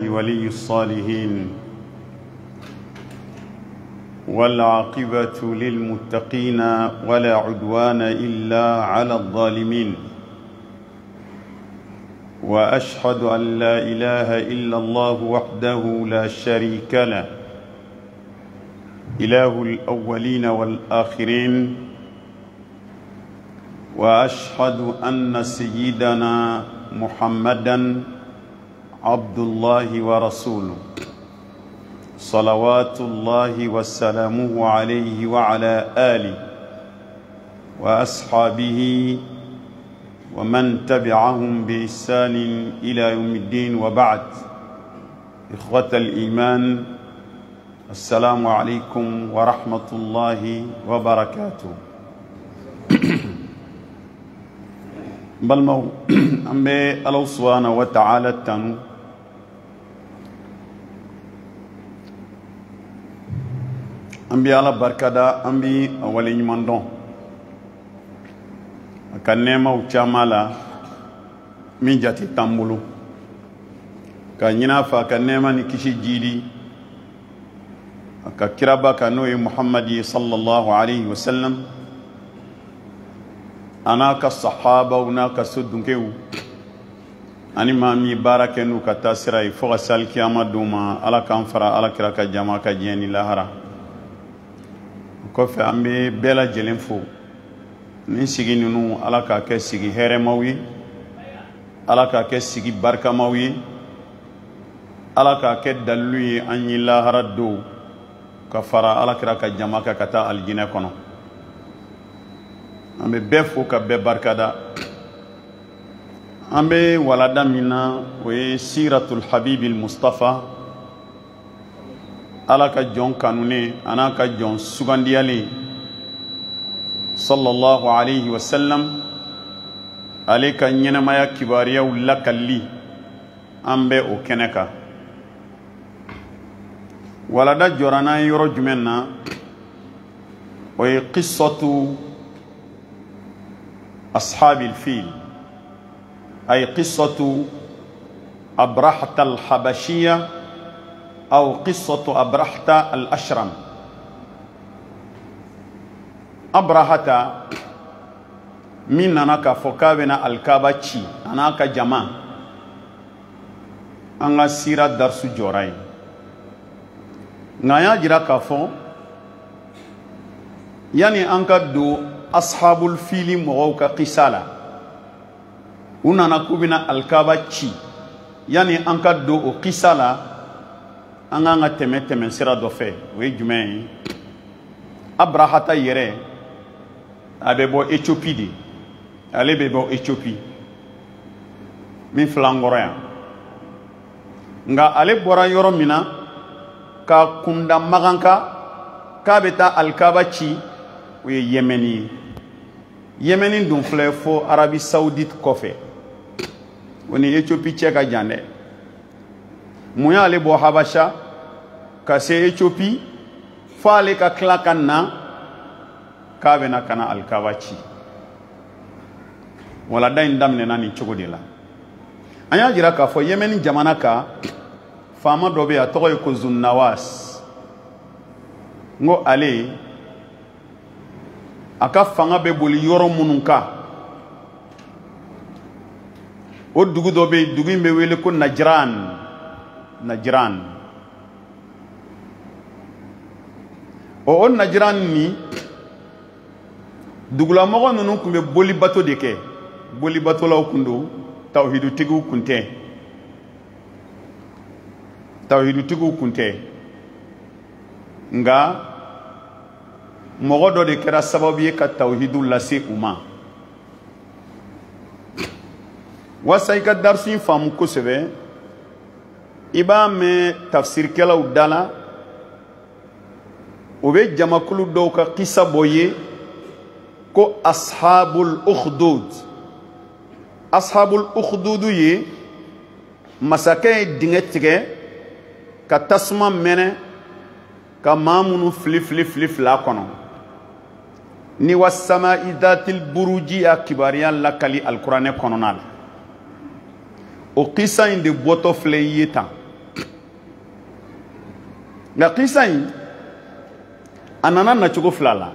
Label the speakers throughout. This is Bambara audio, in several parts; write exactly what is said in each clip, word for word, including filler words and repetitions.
Speaker 1: ولي الصالحين والعاقبة للمتقين ولا عدوان إلا على الظالمين وأشهد أن لا إله إلا الله وحده لا شريك له إله الأولين والآخرين وأشهد أن سيدنا محمدًا عبد الله ورسوله صلوات الله وسلامه عليه وعلى آله وأصحابه ومن تبعهم بإحسان إلى يوم الدين وبعد. إخوة الإيمان، السلام عليكم ورحمة الله وبركاته. بالمو أمي الله سبحانه وتعالى تنو أمبي على بركة أمبي أولي نماندون كنما وشامالا من جاتي تامبولو كنينا فكنما نكشي جيدي ككرابا كنوي محمد صلى الله عليه وسلم أنا كالصحابة ونا كسدنكيو أني ما مي باركنو كتاسراي فوق سالكي أما دوما على كانفرا على كراكا جماعة كجيني لاهرا كوفي أمي بلا جلنفو نسيجي نونو على كاكي سيجي هرماوي على كاكي سيجي باركماوي على كاكي دلوي أني لاهرا دو كفرا على كراكا جماعة كتا الجنة كنو أمي بفو كبه باركدا أمي ولدا منا وسيرة الحبيب المصطفى على كجون كانوني أنا كجون سوغانديالي صلى الله عليه وسلم عليك نينما يا كباريا ولا كلي أمبي وكنكا ولدا جورانا يرو جمنا وقصة أصحاب الفيل، أي قصة أبرحة الحبشية أو قصة أبرحة الأشرم. أبرحة من أناك فكابنا الكابتشي أناك جماعة أنا سيرة درس جوراي نايا جرا كافو يعني أنك دو أصحاب الفيل مغوكا قسالا ونانا كوبنا الكابتشي يعني أنك دو قسالا أنا تمت من سيرة دوفي ويجمعي أبرحة يري أبيبو إثيوبي دي ألي بيبو إثيوبي من فلانغوريا nga ale bora yoro mina ka kunda maganka ka beta alkabachi we yemeni yemeni dun flé fo Arabie Saoudite kofe woni Éthiopie cheka jande muya ale bo habasha ka se Éthiopie fale ka klakan na ka bena kana alkabachi wala dain damne nani chogodi la anya jira ka fo yemeni jamana ka fama dobe ya togo ko Zunnawas ngo ale aka fanga be boli yoro mununka o dugu dobe dugu be wele ko Najran Najran o on Najran ni dugula mogo nunu kumbe boli bato deke boli bato la okundo tawhidu tigu kunte tawhidu tigu kunte nga mogo do de kera sababu ye ka tawhidu lase uma wasa ika darsin famu kosebe iba me tafsir kela udala obe jamakulu do ka qissa boye ko ashabul ukhdud ashabul ukhdud ye masakay dingetige ka tasma mene ka mamunu flif flif flif la kono ni wasama idatil buruji akibariyan lakali alqur'ane kononal o qissa inde boto fle yeta nka kisa in a nana nacogo fila la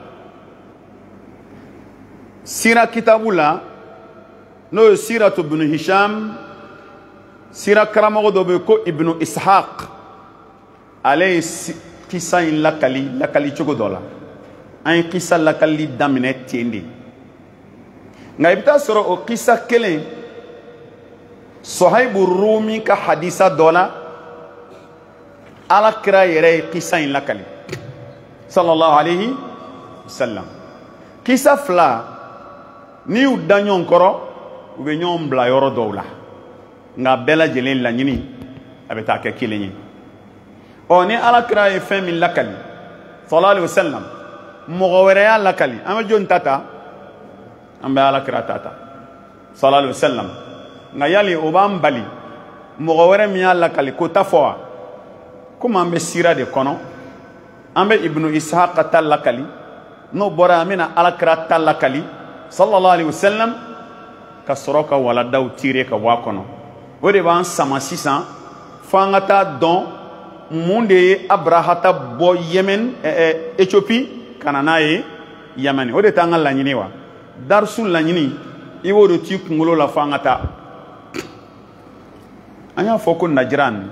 Speaker 1: sira kitabu la n'o ye siratu ibnu hisham sira karamɔgɔ dɔ bɛ yen ko ibnu ishaq ale ye kisa in lakali lakali cogo dɔ la an ye kisa lakali daminɛ ten de nka i bɛ taa sɔrɔ o kisa kelen Suhaibu Rumi ka hadisa dɔ la Alakira yɛrɛ ye kisa in lakali sallallahu alayhi wa sallam. Kisa fila ni y'u da ɲɔgɔn kɔrɔ u bɛ ɲɔgɔn bila yɔrɔ dɔw la nka bɛɛ lajɛlen laɲini a bɛ taa kɛ kelen ye. Ɔ ni Alakira ye fɛn min lakali sallallahu alayhi wa sallam mɔgɔ wɛrɛ y'a lakali an bɛ jɔn ta ta an bɛ Alakira ta ta sallallahu alayhi wa sallam. Nka yali o b'an bali mɔgɔ wɛrɛ min y'a lakali ko ta fɔ wa komi an bɛ sira de kɔnɔ an bɛ ibnu ishaq ta lakali n'o bɔra an bɛna Alakira ta lakali sallallahu alayhi wa sallam ka sɔrɔ ka waladaw tiire ka bɔ a kɔnɔ o de b'an sama sisan fo an ka taa dɔn mun de ye Abrahata bɔ Yemen Éthiopie ka na n'a ye Yamani o de t'an ka laɲini wa darisu laɲini i b'o de t'i kunkolo la fo an ka taa. An y'a fɔ ko Najiran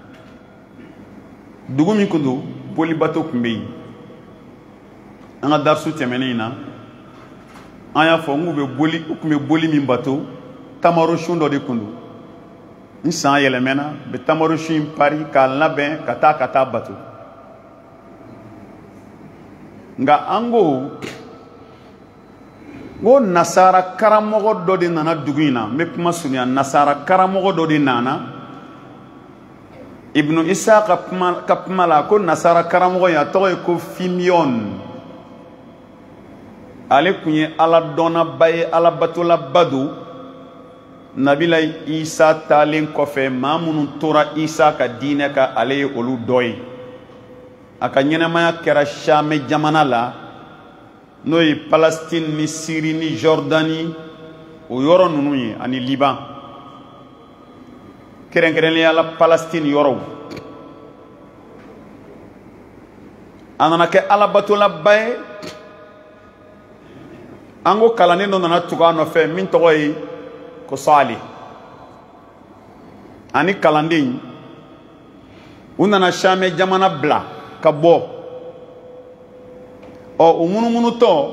Speaker 1: dugu min kun don boli bato tun bɛ yen an ka darisu tɛmɛnen in na an y'a fɔ n k'u bɛ boli u tun bɛ boli min bato tamarosun dɔ de kun don n san yɛlɛmɛna u bɛ tamarosun in pari k'a labɛn ka taa ka taa bato nka an ko ko nasara karamɔgɔ dɔ de nana dugu in na n bɛ kuma surunya nasara karamɔgɔ dɔ de nana ibnu isa ka kuma ka kuma la ko nasara karamɔgɔ in a tɔgɔ ye ko Fimion ale kun ye ala dɔnnaba ye ala batolaba don nabila isa taalen kɔfɛ maa minnu tora isa ka diinɛ ka ale ye olu dɔ ye a ka ɲɛnamaya kɛra Same jamana la n'o ye Palestine ni Syrie ni Jordanie o yɔrɔ ninnu ye ani Liban kɛrɛnkɛrɛnnenya la Palestine yɔrɔw a nana kɛ alabatolaba ye an ko kalanden dɔ nana tugu a nɔfɛ min tɔgɔ ye ko Sale ani kalanden u nana Same jamana bila ka bɔ ɔ o munumunutɔ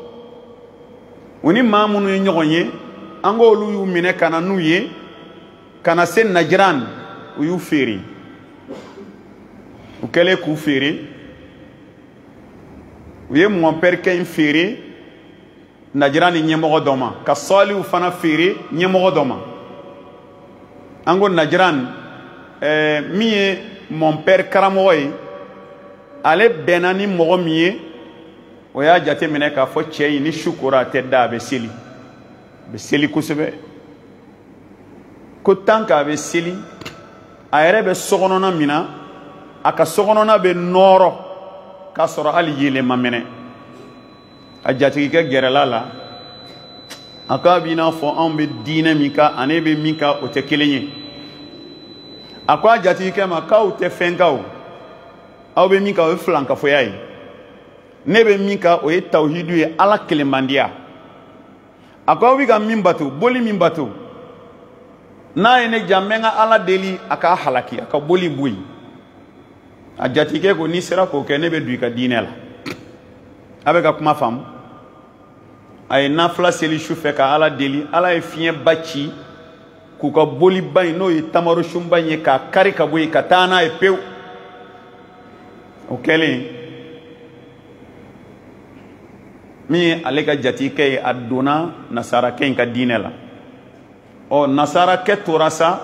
Speaker 1: u ni maa minnu ye ɲɔgɔn ye an ko olu y'u minɛ ka na n'u ye ka na se Najiran u y'u feere u kɛlen k'u feere u ye mɔnpɛrikɛ in feere Najiran ni ɲɛmɔgɔ dɔ ma ka Salihu fana feere ɲɛmɔgɔ dɔ ma an ko Najiran ɛɛ min ye mɔnpɛri karamɔgɔ ye ale bɛnna ni mɔgɔ min ye o y'a jate minɛ k'a fɔ cɛ in ni su kora a tɛ da a bɛ seli a bɛ seli kosɛbɛ ko tant que a bɛ seli a yɛrɛ bɛ sokɔnɔna min na a ka sokɔnɔna bɛ nɔrɔ k'a sɔrɔ hali yeelen ma minɛ a jatigikɛ gɛrɛla la a k'a b'i n'a fɔ anw bɛ diinɛ min kan ani bɛ min kan o tɛ kelen ye a ko a jatigikɛ ma k'aw tɛ fɛn kan o aw bɛ min kan o ye filankafoya ye ne bɛ min kan o ye tawhidu ye ala kelenmandiya a ko aw bɛ ka min bato boli min bato n'a ye ne ja n bɛ n ka ala deli a k'a halaki a ka boli bɔ yen a jatigikɛ ko n'i sera k'o kɛ ne bɛ don i ka diinɛ la a bɛ ka kuma faamu a ye nafila seli su fɛ ka ala deli ala ye fiɲɛba ci k'u ka boliba in n'o ye tamarosunba in ye k'a kari ka bɔ yen ka taa n'a ye pewu o kɛlen min ye ale ka jatigikɛ ye a donna nasarakɛ in ka diinɛ la ɔ nasarakɛ tora sa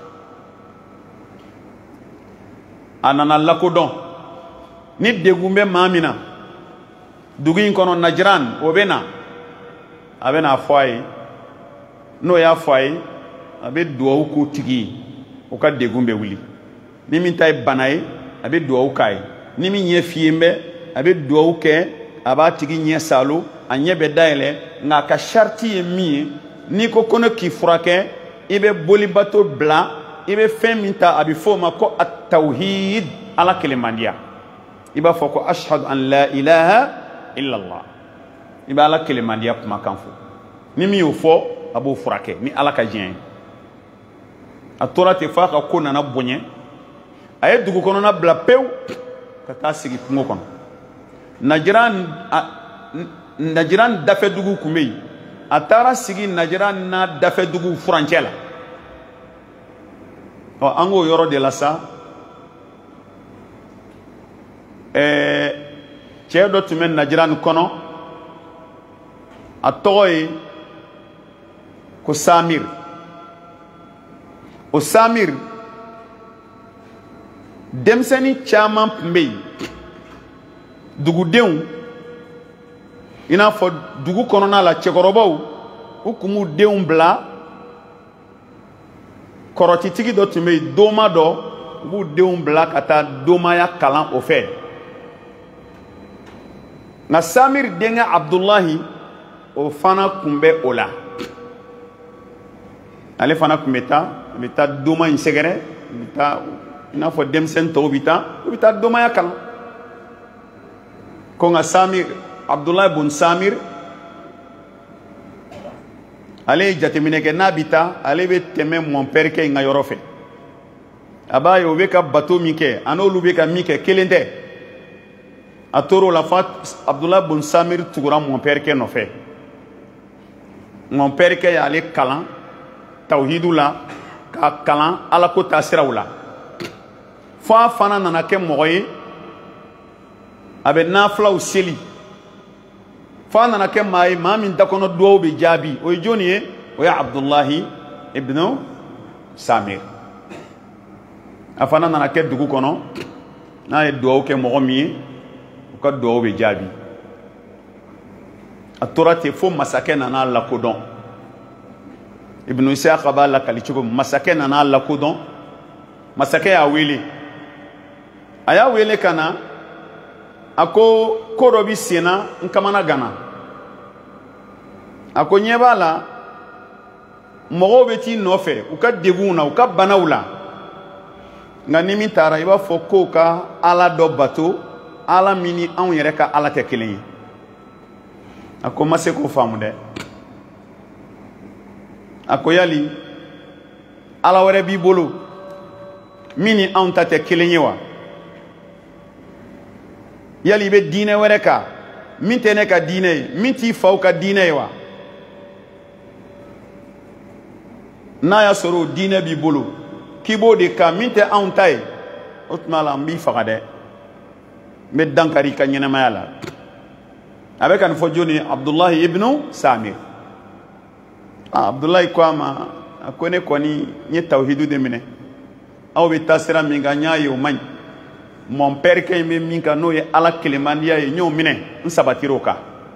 Speaker 1: a nana lakodɔn ni degun bɛ maa min na dugu in kɔnɔ Najiran o bɛ na a bɛ n'a fɔ a ye n'o y'a fɔ a ye a bɛ dugawu k'u tigi ye o ka degun bɛ wuli ni min ta ye bana ye a bɛ dugawu k'a ye ni min ɲɛ fiyen bɛ a bɛ dugawu kɛ a b'a tigi ɲɛ salo a ɲɛ bɛ dayɛlɛ nka a ka sariti ye min ye n'i ko ko ne k'i furakɛ i bɛ bolibato bila i bɛ fɛn min ta a bɛ fɔ o ma ko atawhid ala kelemandiya i b'a fɔ ko ashhadu an la ilaha illallah i b'a ala kelemandiya kumakan fɔ ni min y'o fɔ a b'o furakɛ ni ala ka diɲɛ ye a tora ten f'a ka ko nana bonya a ye dugu kɔnɔna bila pewu ka taa sigi kungo kɔnɔ Najiran Najiran dafe dugu kun bɛ yen a taara sigi Najiran n'a dafe dugu furancɛ la ɔ an k'o yɔrɔ de la sa ɛɛ cɛ dɔ tun bɛ Najiran kɔnɔ a tɔgɔ ye ko Samir o Samir denmisɛnnin caman tun bɛ yen dugudenw i n'a fɔ dugu kɔnɔna la cɛkɔrɔbaw u kun b'u denw bila kɔrɔtitigi dɔ tun bɛ yen doma dɔ u b'u denw bila ka taa domaya kalan o fɛ nka Samir denkɛ Abdulahi o fana kun bɛ o la ale fana kun bɛ taa u bɛ taa doma in sɛgɛrɛ u bɛ taa i n'a fɔ denmisɛnnin tɔw bɛ taa u bɛ taa domaya kalan ko nka Samir Abdulahi bun Samir ale ye jateminɛ kɛ n'a bɛ taa ale bɛ tɛmɛ mɔnpɛrikɛ in ka yɔrɔ fɛ a b'a ye o bɛ ka bato min kɛ a n'olu bɛ ka min kɛ kelen tɛ a tora o la fo Abdulahi bun Samir tugura mɔnpɛrikɛ nɔfɛ mɔnpɛrikɛ y'ale kalan tawhidu la k'a kalan alako taasiraw la fo a fana nana kɛ mɔgɔ ye a bɛ nafilaw seli fo a nana kɛ maa ye maa min dakɔnɔ duwawu bɛ jaabi o ye jɔnni ye o ye Abdulahi ibnu Samir a fana nana kɛ dugu kɔnɔ n'a ye duwawu kɛ mɔgɔ min ye o ka duwawu bɛ jaabi a tora ten fo masakɛ nana lakodɔn Ibnu Isaka b'a lakali cogo min masakɛ nana lakodɔn masakɛ y'a wele a y'a wele ka na a ko ko dɔ bɛ sen na n kamana gana a ko ɲɛ b'a la mɔgɔw bɛ t'i nɔfɛ u ka degunw na u ka banaw la nka ni min taara i b'a fɔ k'o ka ala dɔ bato ala min ni anw yɛrɛ ka ala tɛ kelen ye a ko n ma se k'o faamu dɛ a ko yali ala wɛrɛ b'i bolo min ni anw ta tɛ kelen ye wa yali i bɛ diinɛ wɛrɛ kan min tɛ ne ka diinɛ ye min t'i faw ka diinɛ ye wa n'a y'a sɔrɔ o diinɛ b'i bolo k'i b'o de kan min tɛ anw ta ye o tuma la n b'i faga dɛ n bɛ dankari i ka ɲɛnamaya la a bɛ ka nin fɔ jɔnni Abdulahi ibnu Samir ah Abdulahi ko a ma a ko ne kɔni n ye tawhidu de minɛ aw bɛ taa sira min kan n y'a ye o man ɲi mɔnpɛrikɛ in bɛ min kan n'o ye ala kelemandiya ye n y'o minɛ n sabatira o kan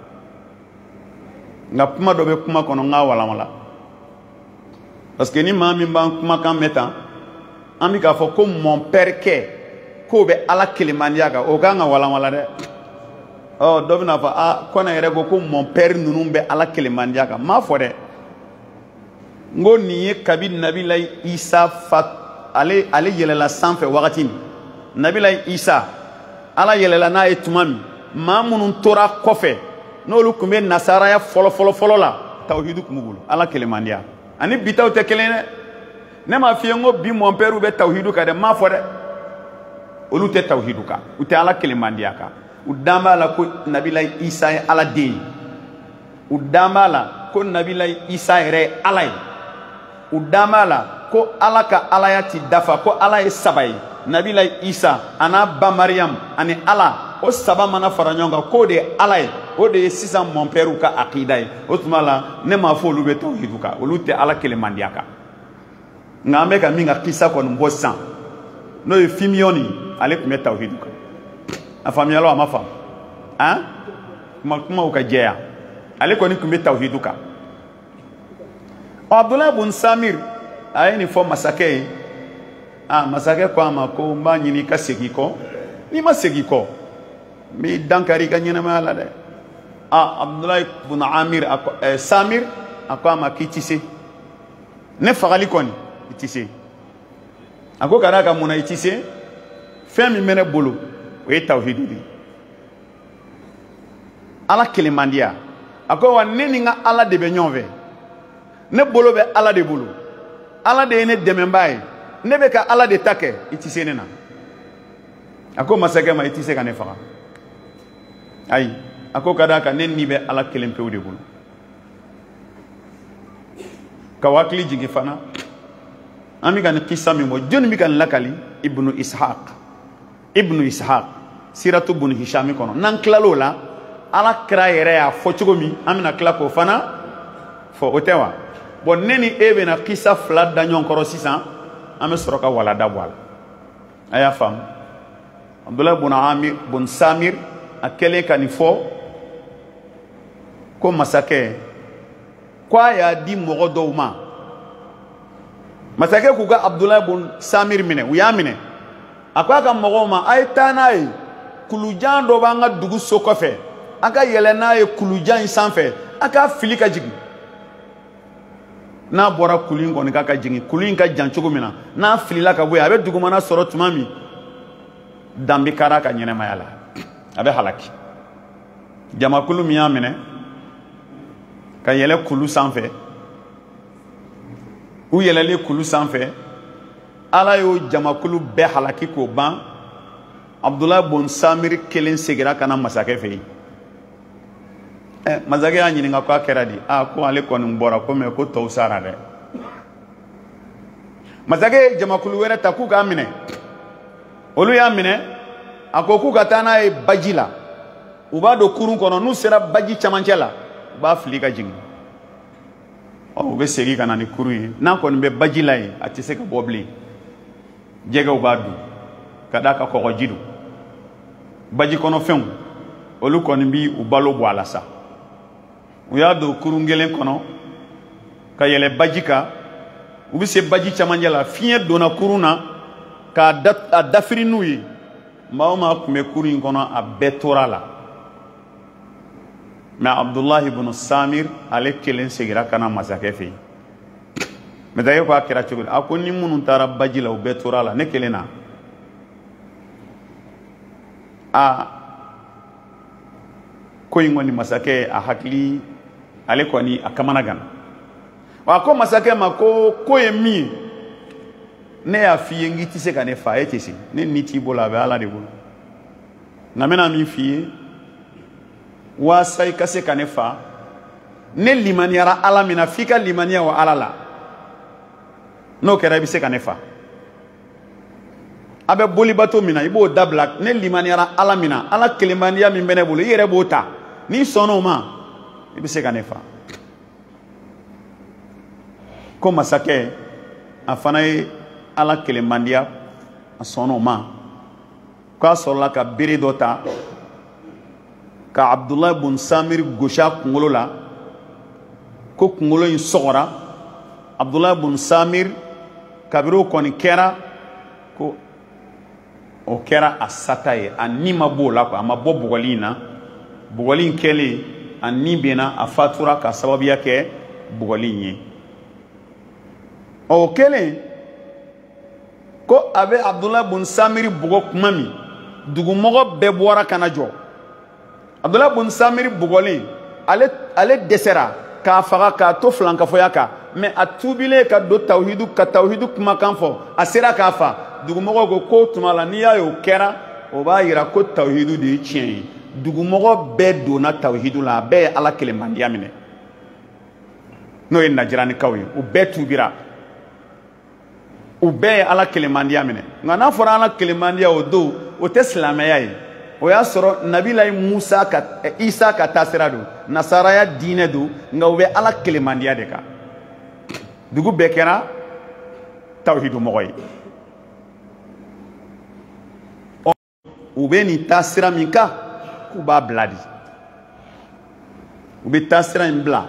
Speaker 1: nka kuma dɔ bɛ kuma kɔnɔ n k'a walawala parce que ni maa min b'an kumakan mɛn tan an bɛ k'a fɔ ko mɔnpɛrikɛ k'o bɛ ala kelemandiya kan o kan ka walawala dɛ ɔ dɔ bɛna fɔ ah kɔnɛ yɛrɛ ko ko mɔnpɛri ninnu bɛ ala kelemandiya kan n m'a fɔ dɛ n ko nin ye kabi Nabilayi Isa fa ale ale yɛlɛla sanfɛ wagati min Nabilayi Isa ala yɛlɛla n'a ye tuma min maa minnu tora kɔfɛ n'olu tun bɛ nasaraya fɔlɔ fɔlɔ fɔlɔ la tawhidu tun b'u bolo ala kelemandiya ani bi taw tɛ kelen dɛ ne m'a f'i ye n ko bi mɔnpɛriw bɛ tawhidu kan dɛ n m'a fɔ dɛ olu tɛ tawhidu kan u tɛ ala kelemandiya kan u dan b'a la ko Nabilayi Isa ye ala den ye u dan b'a la ko Nabilayi Isa yɛrɛ ye ala ye u dan b'a la ko ala ka alaya ti dafa ko ala ye saba ye Nabilayi Isa a n'a ba Mariam ani ala o saba mana fara ɲɔgɔn kan k'o de ye ala ye o de ye sisan mɔnpɛriw ka akida ye o tuma la ne m'a fɔ olu bɛ tawhidu kan olu tɛ ala kelemandiya kan nka an bɛ ka min ka kisa kɔni bɔ sisan n'o ye Fimiyɔni ale tun bɛ tawhidu kan a faamuyala a ma faamu han kuma kumaw ka jɛya ale kɔni tun bɛ tawhidu kan Abdulahi bun Samir a ye nin fɔ masakɛ ye ah masakɛ ko a ma ko n b'a ɲini ka segin kɔ n'i ma segin kɔ n b'i dankari i ka ɲɛnamaya la dɛ ah Abdulahi bun Amir a ko eh, Samir a ko a ma k'i tɛ se ne fagali kɔni i tɛ se a ko ka d'a kan mun na i tɛ se fɛn min bɛ ne bolo o ye tawhidi de ala kelemandiya a ko wa ne ni n ka ala de bɛ ɲɔgɔn fɛ ne bolo bɛ ala de bolo ala de ye ne dɛmɛbaa ye ne bɛ ka ala de ta kɛ i tɛ se ne na a ko masakɛ ma i tɛ se ka ne faga ayi a ko ka d'a kan ne ni bɛ ala kelen pewu de bolo ka hakili jigin fana an bɛ ka nin kisa min fɔ jɔnni bɛ ka nin lakali ibnu ishaq ibnu ishaq siratu bun hishami kɔnɔ n'an tilal'o la ala kira yɛrɛ y'a fɔ cogo min an bɛna tila k'o fana fɔ o tɛ wa bon ne ni e bɛna kisa fila da ɲɔgɔn kɔrɔ sisan an bɛ sɔrɔ ka walada bɔ a la a y'a faamu abdulayi bun amir bun samir a kɛlen ka nin fɔ ko masakɛ ko a y'a di mɔgɔ dɔw ma masakɛ k'u ka abdulayi bun samir minɛ u y'a minɛ a ko a ka mɔgɔw ma a ye taa n'a ye kulujan dɔ b'an ka dugu so kɔfɛ a ka yɛlɛ n'a ye kulujan in sanfɛ a k'a fili ka jigin n'a bɔra kulu in kɔni k'a ka jigin kulu in ka jan cogo min na n'a filila ka bɔ yen a bɛ dugumana sɔrɔ tuma min danbe kɛra ka ɲɛnɛmaya la a bɛ halaki jamakulu min y'a minɛ ka yɛlɛ kulu sanfɛ u yɛlɛlen kulu sanfɛ ala y'o jamakulu bɛɛ halaki k'o ban abdulayi bun samiri kelen segira ka na masakɛ fɛ yen ɛ masakɛ y'a ɲininka ko a kɛra di a ko ale kɔni bɔra ko mɛ ko tɔw sara dɛ masakɛ ye jamakulu wɛrɛ ta k'u k'a minɛ olu y'a minɛ a ko k'u ka taa n'a ye baji la u b'a don kurun kɔnɔ n'u sera baji camancɛ la u b'a fili ka jigin ɔ u bɛ segin ka na ni kurun ye n'a kɔni bɛ baji la yen a tɛ se ka bɔ bilen jɛgɛw b'a dun ka d'a ka kɔgɔji don baji kɔnɔfɛnw olu kɔni bi u balo bɔ a la sa u y'a don kurun kelen kɔnɔ ka yɛlɛ baji kan u bɛ se baji camancɛ la fiɲɛ donna kurun na k'a da a dafiri n'u ye maa o maa tun bɛ kurun in kɔnɔ a bɛɛ tora la mɛ abdulahi ibn samir ale kelen segira ka na masakɛ fɛ yen masakɛ ko a kɛra cogo di a ko ni minnu taara baji la u bɛɛ tora la ne kelen na a ko in kɔni masakɛ a hakili ale kɔni a kamana gana wa a ko masakɛ ma ko ko ye min ye ne y'a f'i ye n k'i tɛ se ka ne fa e tɛ se ne ni t'i bolo a bɛ ala de bolo nka n bɛna min f'i ye waasa i ka se ka ne fa ne limaniyara ala min na f'i ka limaniya o ala la n'o kɛra i bɛ se ka ne fa a bɛ boli bato min na i b'o dabila ne limaniyara ala min na ala kelenbaniya min bɛ ne bolo i yɛrɛ b'o ta n'i sɔnn'o ma i bɛ se ka ne fa ko masakɛ a fana ye ala kelenbaniya a sɔnn'o ma k'a sɔrɔla ka bere dɔ ta ka abdulayi bun samiri gosi a kunkolo la ko kunkolo in sɔgɔra abdulayi bun samiri kabiri o kɔni kɛra ko o kɛra a sata ye a ni ma bɔ o la a ma bɔ bugɔli in na bugɔli in kɛlen a ni bɛnna a fatura ka sababuya kɛ bugɔli in ye o kɛlen ko a bɛ abdulayi bun samiri bugɔ kuma min dugumɔgɔ bɛɛ bɔra ka na jɔ abdulayi bun samiri bugɔlen ale ale dɛsɛra k'a faga k'a to filankafɔya kan mɛ a tuubilen ka don tawhidu ka tawhidu kumakan fɔ a sera k'a fa dugumɔgɔ ko ko tuma la n'i y'a ye o kɛra o b'a yira ko tawhidu de ye tiɲɛ ye dugumɔgɔ bɛɛ donna tawhidu la a bɛɛ ye ala kelenmandiya minɛ n'o ye najiranikaw ye u bɛɛ tuubira u bɛɛ ye ala kelenmandiya minɛ nka n'a fɔra ala kelenmandiya o don o tɛ silamɛya ye o y'a sɔrɔ nabilayi musa ka isa ka taasira don nasaraya diinɛ don nka u bɛ ala kelenmandiya de kan dugu bɛɛ kɛra tawhidu mɔgɔ ye u bɛ nin taasira min kan k'u b'a bila di u bɛ taasira in bila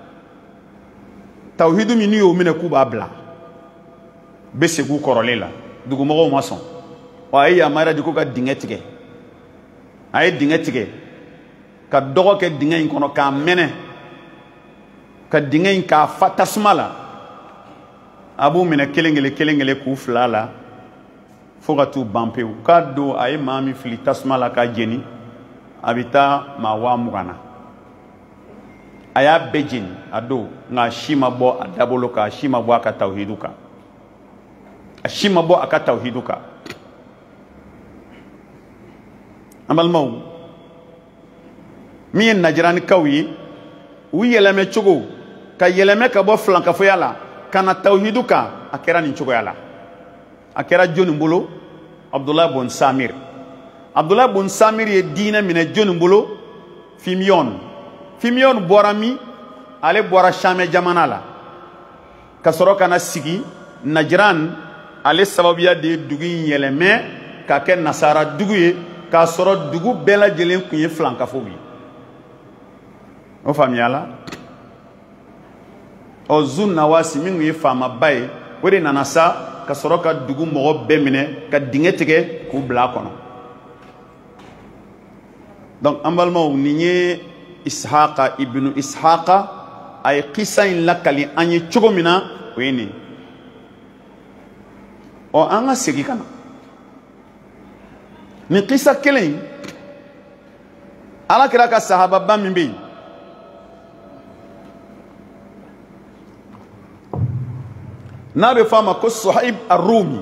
Speaker 1: tawhidu min n'u y'o minɛ k'u b'a bila u bɛ segin u kɔrɔlen la dugumɔgɔw ma sɔn wa a ye yamaruya di ko ka dingɛ tigɛ a ye dingɛ tigɛ ka dɔgɔ kɛ dingɛ in kɔnɔ k'a mɛnɛ ka dingɛ in k'a fa tasuma la a b'u minɛ kelen kelen kelen kelen k'u fila la fo ka t'u ban pewu k'a don a ye maa min fili tasuma la k'a jeni a bɛ taa maa waa mugan na a y'a bɛɛ jeni a don nka a si ma bɔ a dabolo kan a si ma bɔ a ka tawhidu kan a si ma bɔ a ka tawhidu kan an balimaw min ye najiranikaw ye u yɛlɛmɛ cogo ka yɛlɛmɛ ka bɔ filankafoya la ka na tawhidu kan a kɛra nin cogoya la a kɛra joni bolo Abdullah bun Samir Abdullah bun Samir ye diinɛ minɛ joni bolo Fimiyon Fimiyon bɔra min ale bɔra Shamɛ jamana la ka sɔrɔ ka na sigi Najiran ale sababuya de ye dugu in yɛlɛmɛ ka kɛ nasara dugu ye k'a sɔrɔ dugu bɛɛ lajɛlen tun ye filankafow ye o faamuyala ɔ Zu Nawasi min tun ye faamaba ye o de nana sa ka sɔrɔ ka dugu mɔgɔ bɛɛ minɛ ka dingɛ tigɛ k'u bila a kɔnɔ donc an balimaw nin ye Ishaqa ibnu Ishaqa a ye kisa in lakali an ye cogo min na o ye nin ɔ an ka segin ka na nin kisa kelen Alakira ka sahababa min bɛ yen n'a bɛ fɔ a ma ko Suhaib ar-Rumi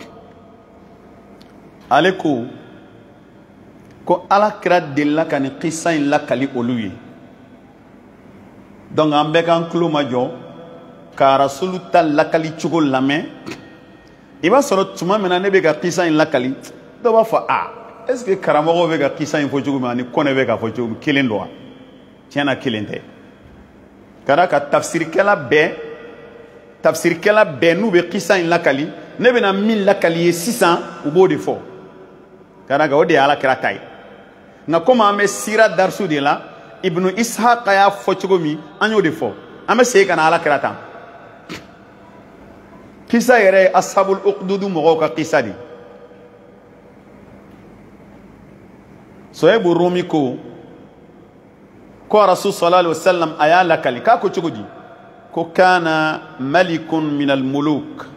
Speaker 1: ale ko ko Alakira delila ka nin kisa in lakali olu ye donc an bɛɛ k'an tulo majɔ ka Rasulu ta lakali cogo lamɛn i b'a sɔrɔ tuma min na ne bɛ ka kisa in lakali dɔw b'a fɔ a est ce que karamɔgɔw bɛ ka kisa in fɔ cogo min ani kɔnɛ bɛ ka fɔ cogo min kelen don wa tiɲɛna kelen tɛ ka d'a kan tafsirikɛla bɛɛ tafsirikɛla bɛɛ n'u bɛ kisa in lakali ne bɛna min lakali ye sisan u b'o de fɔ ka d'a kan o de ye Alakira ta ye nka komi an bɛ sira darisu de la Ibnu Ishaqa y'a fɔ cogo min an y'o de fɔ an bɛ segin ka na Alakira tan kisa yɛrɛ ye Ashabul Ukhdud mɔgɔw ka kisa de Suhaib ar-Rumi ko ko Rasul sallallahu alaihi wasallam a y'a lakali k'a ko cogo di ko kana malikun minal muluk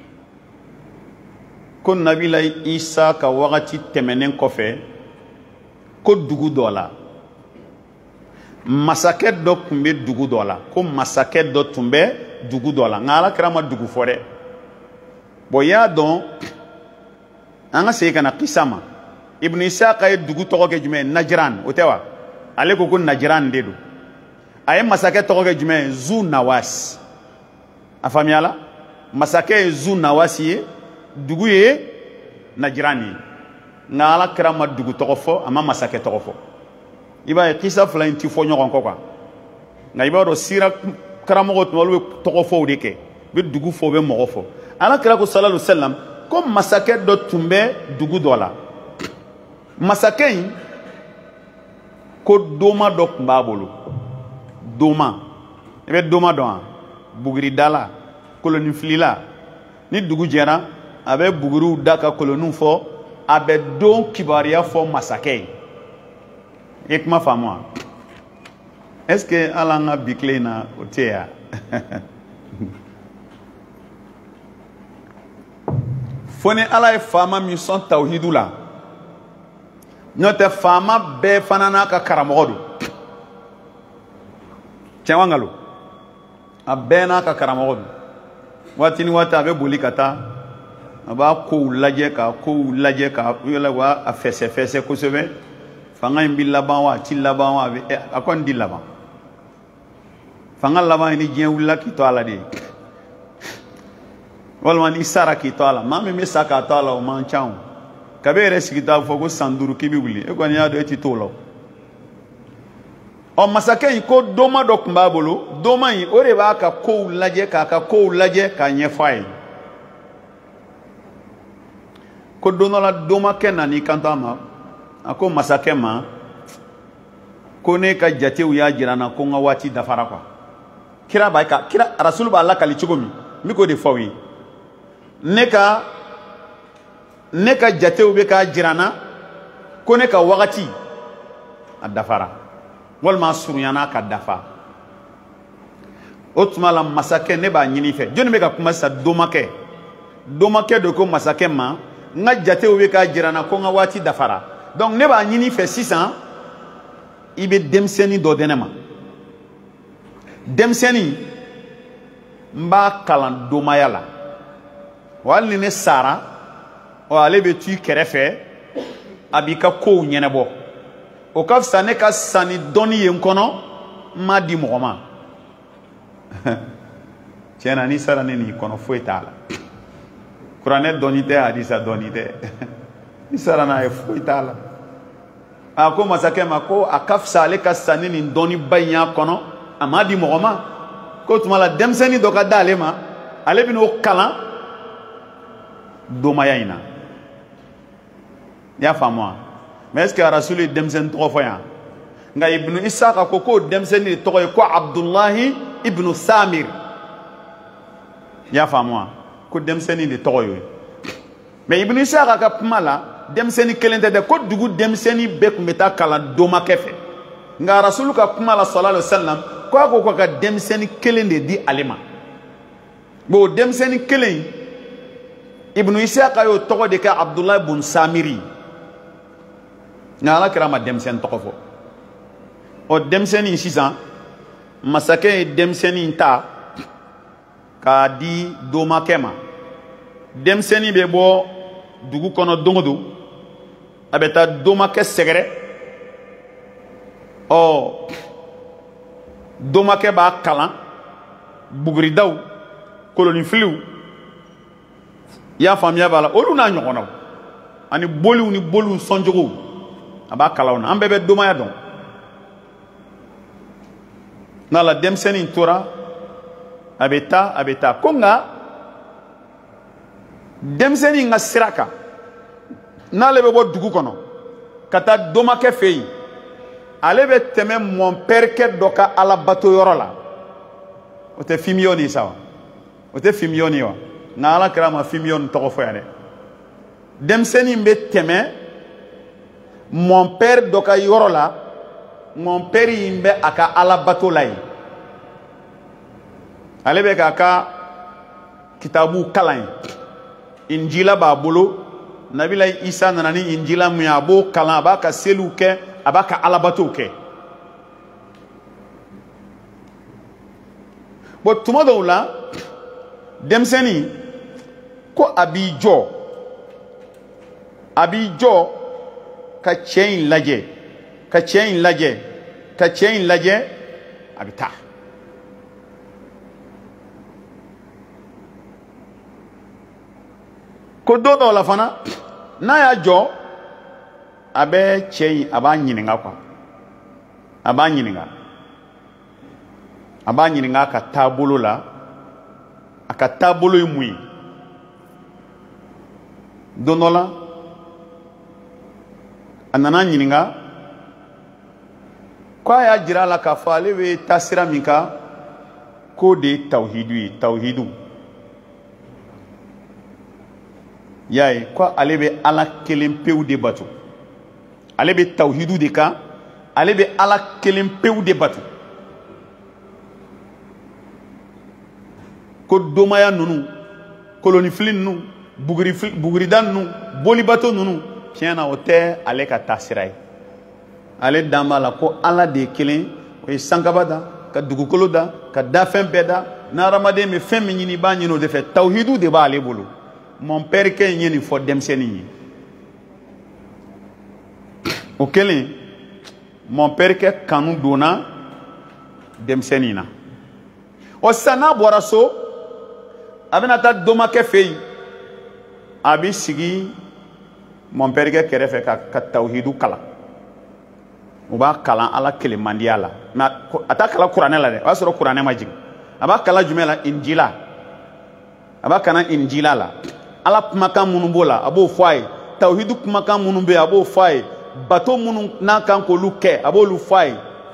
Speaker 1: ko Nabila Isa ka wagati tɛmɛnen kɔfɛ ko dugu dɔ la masakɛ dɔ tun bɛ dugu dɔ la ko masakɛ dɔ tun bɛ dugu dɔ la nka Alakira ma dugu fɔ dɛ bon i y'a dɔn an ka segin ka na kisa ma Ibn Ishaqa ye dugu tɔgɔ kɛ jumɛn ye Najiran o tɛ wa ale ko ko Najiran de don a ye masakɛ tɔgɔ kɛ jumɛn ye Zu Nawas a faamuyala masakɛ ye Zu Nawasi ye dugu ye Najiran ye nka Alakira ma dugu tɔgɔ fɔ a ma masakɛ tɔgɔ fɔ i b'a ye kisa fila in ti fɔ ɲɔgɔn kɔ quoi nka i b'a dɔn sira karamɔgɔw tun olu bɛ tɔgɔ fɔw de kɛ u bɛ dugu fɔ u bɛ mɔgɔ fɔ Alakira ko sallallahu alaihi wasallam ko masakɛ dɔ tun bɛ dugu dɔ la masakɛ in ko doma dɔ tun b'a bolo doma i bɛ doma dɔn wa buguridala kolonifilila ni dugu jɛra a bɛ buguriw da ka koloniw fɔ a bɛ don kibaruya fɔ masakɛ ye i ye kuma faamu wa est ce que hali an ka bi tile in na o tɛ yan fo ni Ala ye faama min sɔn tawhidu la n'o tɛ faama bɛɛ fana n'a ka karamɔgɔ don tiɲɛ wa nkalon a bɛɛ n'a ka karamɔgɔ don waati ni waati a bɛ boli ka taa a b'a kow lajɛ k'a kow lajɛ k'a yɛlɛ wa a fɛsɛ fɛsɛ kosɛbɛ fanga in bɛ laban wa a ti laban wa a bɛ a kɔni ti laban fanga laban ni diɲɛ wulila k'i to a la de ye walima ni sara k'i to a la maa min bɛ sa k'a to a la o man ca o kabe yɛrɛ sigitɔ a fɔ ko san duuru k'i bɛ wuli e kɔni y'a dɔn e ti t'o la ɔ masakɛ in ko doma dɔ tun b'a bolo doma in o de b'a ka kow lajɛ k'a ka kow lajɛ k'a ɲɛfɔ a ye ko don dɔ la domakɛ nan'i kanto a ma a ko masakɛ ma ko ne ka jatew y'a jira n na ko n ka waati dafara quoi kira b'a ka kira Rasulu b'a lakali cogo min n bɛ k'o de fɔ aw ye ne ka ne ka jatew bɛ k'a jira n na ko ne ka wagati a dafara walima a surunyana ka dafa o tuma la masakɛ ne b'a ɲini i fɛ jɔnni bɛ ka kuma sisan domakɛ domakɛ de ko masakɛ ma nga jate o be ka jirana ko nga wati dafara donc ne ba nyini fe six cents ibe demseni do denema demseni mba kalan domaya la wal ni ne sara o ale be tu kerefe abika ko nyenebo o ka fisa ne ka sani doni yen kono ma di mogoma tiena ni sara ne ni kono fo etala Kurane donite hadisa donite ni sara na e fo etala ako masake mako akafsa ale ka sani ni doni banya kono amadi mogoma ko tumala demseni do ka dale ma ale bino kala do mayina ya famwa mais est-ce que rasul demsen to fo ya nga ibnu isaka ko ko demseni to ko abdullah ibn samir ya famwa ko demseni de to yo mais ibnu isaka ka pmala demseni kelente de ko dugu demseni be ko meta kala do makefe nga rasul ka pmala sallallahu alaihi wasallam ko ko ka demseni kelende di alema bo demseni kelen ibnu isaka yo to de ka abdullah ibn samiri ngala krama demsen to fo o demseni sisan masake demseni ta ka di do makema demseni be bo dugu kono dongodo abeta do make segre o do make ba kala bugri daw koloni fliw ya famia bala olu na nyokono ani bolu ni bolu sonjogo aba kala on ambebe do maya don na la demseni tora abeta abeta konga demseni nga siraka na lebe bo dugu kono kata do make fei ale be teme mon père ke doka ala bato yorola o te fimioni sawa o te fimioni wa na ala krama fimion to fo yane demseni be teme mon père doka yorola mon père yimbe aka ala bato lay ale be ka kitabu kalan injila ba bolo nabila isa nanani injila mu ya bo kalan ba ka selu ke abaka ala bato ke bo tuma do la demseni ko abijo abijo ka chain laje ka chain laje ka chain laje abita ko dono la fana na ya jo abe chain aba nyininga kwa aba nyininga aba nyininga ka tabulo la aka tabulo imui dono la anana nyininga kwa ya jira la ka fale we tasira minka ko de tauhidu tauhidu yaye kwa alebe ala kelempeu de batu alebe tauhidu de ka alebe ala kelempeu de batu ko domaya nunu koloni flin nu bugri bugri dan nu boli bato nunu tiena ote ale ka tasirai ale dama ko ala de kelen o sankabada ka dugukolo da ka dafen beda na ramade me fem nyini ba nyino de fe tauhidu de ba ale bolo mon père ke nyini fo demseni o kelen mon père ke kanu dona demseni na o sana boraso abena ta doma ke fei abi sigi mon père ke kerefe ka, ka tauhidu kala o ba kala ala kele mandiala na ata kala qur'ane la de wasoro qur'ane majig aba kala jumela injila aba kana injila la ala kumakan munu bola abo fay tauhidu kumakan munu be abo fay bato munu na kan ko luke abo lu fay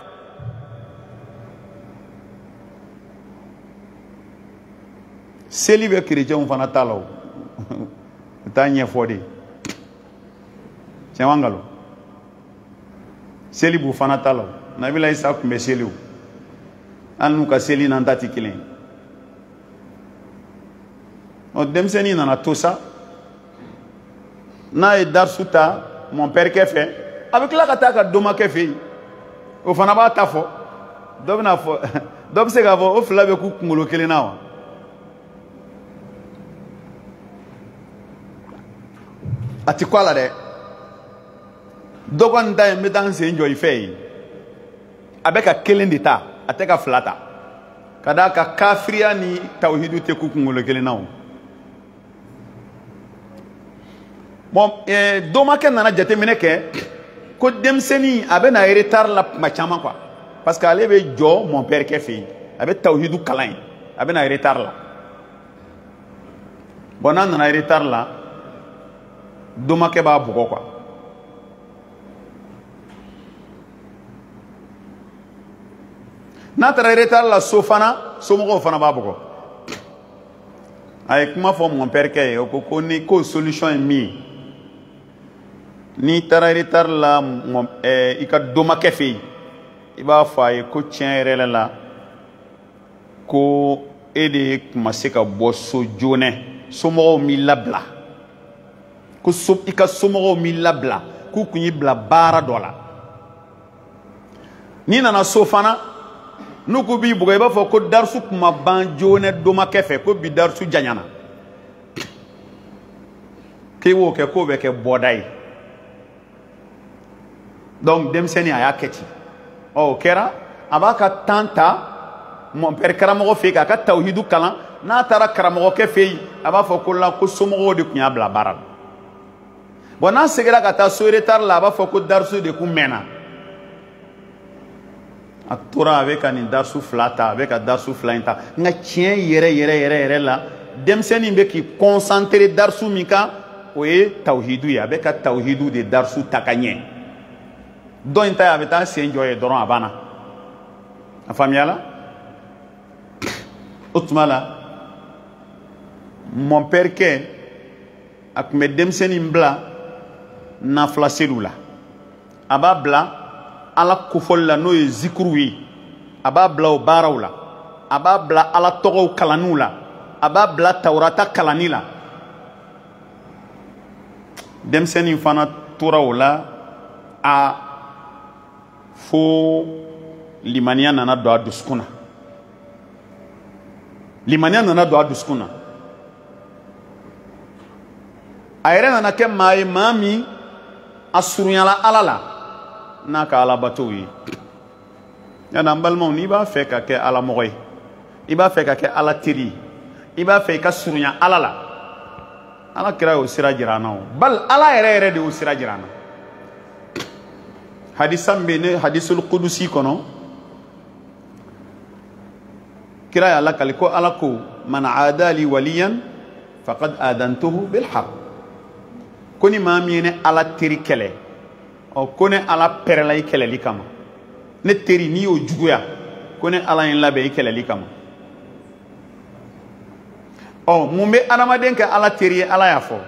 Speaker 1: selibe chrétien fana talo tanye fodi chewangalo selibu fana talo nabila isa kumbe seliu anu ka seli nan tati kilen o demseni nana tosa n'a ye darisu ta mon père kɛ fɛ a bɛ tila ka taa ka dɔmakɛ fɛ yen o fana b'a ta fɔ dɔ bɛna fɔ dɔ bɛ se k'a fɔ o fila bɛ k'u kunkolo kelen na wa a ti kɔ a la dɛ dɔ kɔni ta ye n bɛ taa n sen jɔ i fɛ yen a bɛ ka kelen de ta a tɛ ka fila ta ka d'a kan kafiriya ni tawhidu tɛ k'u kunkolo kelen na o bon dɔmakɛ nana jateminɛ kɛ ko denmisɛnnin a bɛ na retard la tuma caman quoi parce que ale bɛ jɔ mon père kɛ fɛ yen a bɛ tawhidu kalan yen a bɛ na retard la bon n'a nana retard la dɔmakɛ b'a bugɔ quoi n'a taara retard la so fana somɔgɔw fana b'a bugɔ a ye kuma fɔ mon père kɛ ye o ko ko ni ko solution ye min ye n'i taara retard la eh, i ka dɔmakɛ fɛ yen i b'a fɔ a ye ko tiɲɛ yɛrɛ la ko e de tun se ka bɔ so joona somɔgɔw m'i labila ko so i ka somɔgɔw m'i labila k'u tun y'i bila baara dɔ la n'i nana so fana n'u ko b'i bugɔ i b'a fɔ ko darisu tun ma ban joona dɔmakɛ fɛ ko bi darisu janyana k'i b'o kɛ k'o bɛ kɛ bɔda ye donc denmisɛnnin a y'a kɛ ten ɔ o kɛra a b'a ka temps ta mon père karamɔgɔ fɛ yen k'a ka tawhidu kalan n'a taara karamɔgɔkɛ fɛ yen a b'a fɔ ko la ko somɔgɔw de tun y'a bila baara la bon n'a seginna ka taa so retard la a b'a fɔ ko darisu de tun mɛnna a tora a bɛ ka nin darisu fila ta a bɛ ka darisu fila in ta nka tiɲɛ yɛrɛ yɛrɛ yɛrɛ yɛrɛ la denmisɛnnin bɛ k'i concentré darisu min kan o ye tawhidu ye a bɛ ka tawhidu de darisu ta ka ɲɛ dɔ in ta ye a bɛ taa sen jɔ ye dɔrɔn a banna a faamuyala o tuma la mon père kɛ a tun bɛ denmisɛnnin bila nafila seliw la a b'a bila ala kofɔli la n'o ye zikuru ye a b'a bila o baaraw la a b'a bila ala tɔgɔw kalanniw la a b'a bila tawurata kalanni la denmisɛnnin fana tora o la a fo limaniya nana don a dusukun na limaniya nana don a dusukun na a yɛrɛ nana kɛ maa ye maa min a surunyala ala la n'a ka alabatow ye yanni an balimaw n'i b'a fɛ ka kɛ alamɔgɔ ye i b'a fɛ ka kɛ ala teri ye i b'a fɛ i ka surunya ala la ala kira y'o sira jira an na o bali ala yɛrɛ yɛrɛ de y'o sira jira an na hadisa min bɛ ne hadisul kudusi kɔnɔ kira y'a lakali ko ala ko man aadali waliyan faqad adantuhu bil haq ko ni maa min ye ne ala teri kɛlɛ ɔ ko ne ala pɛrɛla i kɛlɛli kama ne teri n'i y'o juguya ko ne ala ye n labɛn i kɛlɛli kama ɔ mun bɛ adamaden kɛ ala teri ye ala y'a fɔ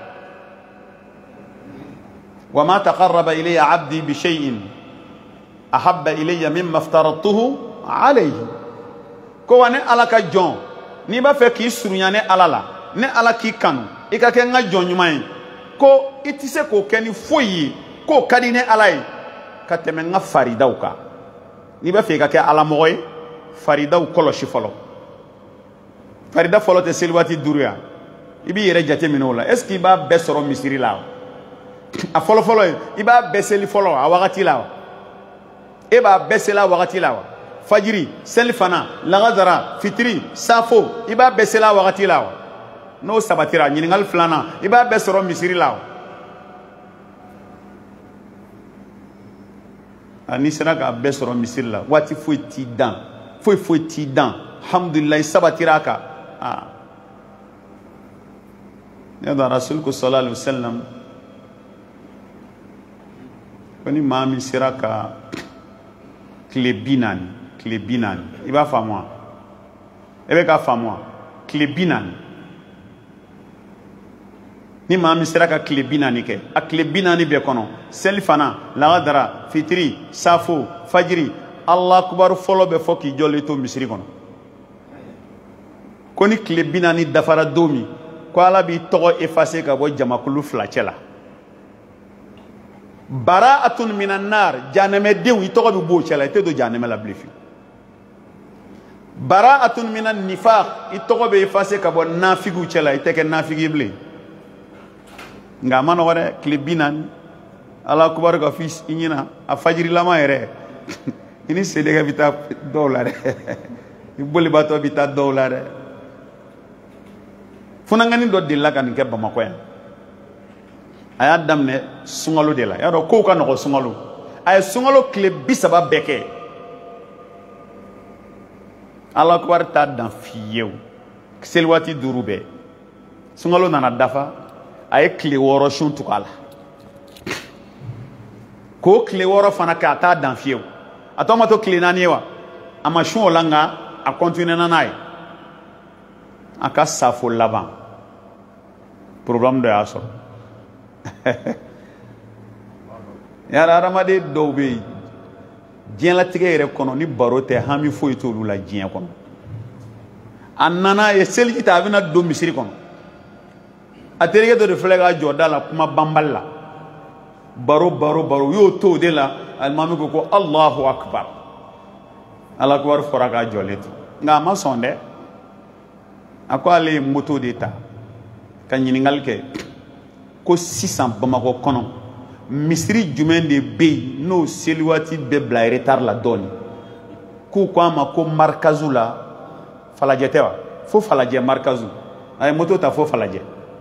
Speaker 1: wa ma taqarraba ilayya abdi bi shay'in ahabba ilayya mimma aftaratuhu alayhi ko wa ne ala ka jɔn n'i b'a fɛ k'i surunya ne ala la ne ala k'i kanu i ka kɛ n ka jɔn ɲuman ye ko i tɛ se k'o kɛ ni foyi ye k'o ka di ne ala ye ka tɛmɛ n ka faridaw kan n'i b'a fɛ i ka kɛ alamɔgɔ ye faridaw kɔlɔsi fɔlɔ farida fɔlɔ tɛ seliwaati duuru ya i b'i yɛrɛ jateminɛ o la est ce que i b'a bɛɛ sɔrɔ misiri la a fɔlɔ fɔlɔ ye i b'a bɛɛ seli fɔlɔ a wagati la wa e b'a bɛɛ seli a wagati la wa fajiri selifana lagadara fitiri safo i b'a bɛɛ seli a wagati la wa n'o sabatira ɲininkali filanan i b'a bɛɛ sɔrɔ misiri la wa n'i sera k'a bɛɛ sɔrɔ misiri la waati foyi t'i dan foyi foyi t'i dan alhamdulilayi sabatira a kan aa ne dɔn rasulu ko sallallahu alaihi wasallam ko ni maa min sera ka tile bi naani tile bi naani i b'a faamu wa e bɛ k'a faamu wa tile bi naani ni maa min sera ka tile bi naani kɛ a tile bi naani bɛɛ kɔnɔ selifana lagadara fitiri safo fajiri ala akubaru fɔlɔ bɛ fɔ k'i jɔlen to misiri kɔnɔ ko ni tile bi naani dafara don min ko ala b'i tɔgɔ effacer ka bɔ jamakulu fila cɛ la bara'atun minan nar janeme denw i tɔgɔ bɛ b'o cɛla i tɛ don janeme la bilen fiyewu bara'atun minan nifaq i tɔgɔ bɛ effacer ka bɔ nafigiw cɛla i tɛ kɛ nafigi ye bilen nka a ma nɔgɔ dɛ tile bi naani ala kubaru ka f'i ɲɛna a fajirilama yɛrɛ i ni sedekɛ bɛ taa dɔw la dɛ i bolibaatɔ bɛ taa dɔw la dɛ funangani dɔ delila ka nin kɛ bamakɔ yan a y'a daminɛ sunkalo de la i y'a dɔn kow ka nɔgɔ sunkalo a ye sunkalo tile bi saba bɛɛ kɛ ala kubaru t'a dan fiyewu seliwaati duuru bɛɛ sunkalo nana dafa a ye tile wɔɔrɔ sun tugu a la k'o tile wɔɔrɔ fana kɛ a t'a dan fiyewu a tɔ ma to tile naani ye wa a ma sun o la nka a kɔntinena n'a ye a ka safo laban problème dɔ y'a sɔrɔ yara adamaden dɔw bɛ yen diɲɛlatigɛ yɛrɛ kɔnɔ ni baro tɛ hami foyi t'olu la diɲɛ kɔnɔ a nana a ye seliji ta a bɛna don misiri kɔnɔ a terikɛ dɔ de filɛ k'a jɔ da la kuma banbali la baro baro baro u y'o to o de la alimami ko ko Allahu akbar ala kubaru fɔra k'a jɔlen to nka a ma sɔn dɛ a ko ale ye moto de ta ka ɲininkali kɛ ko sisan bamakɔ kɔnɔ misiri jumɛn de bɛ yen n'o seliwaati bɛ bila retard la dɔɔnin k'u ko a ma ko marikazu la falajɛ tɛ wa fo falajɛ marikazu a ye moto ta fo falajɛ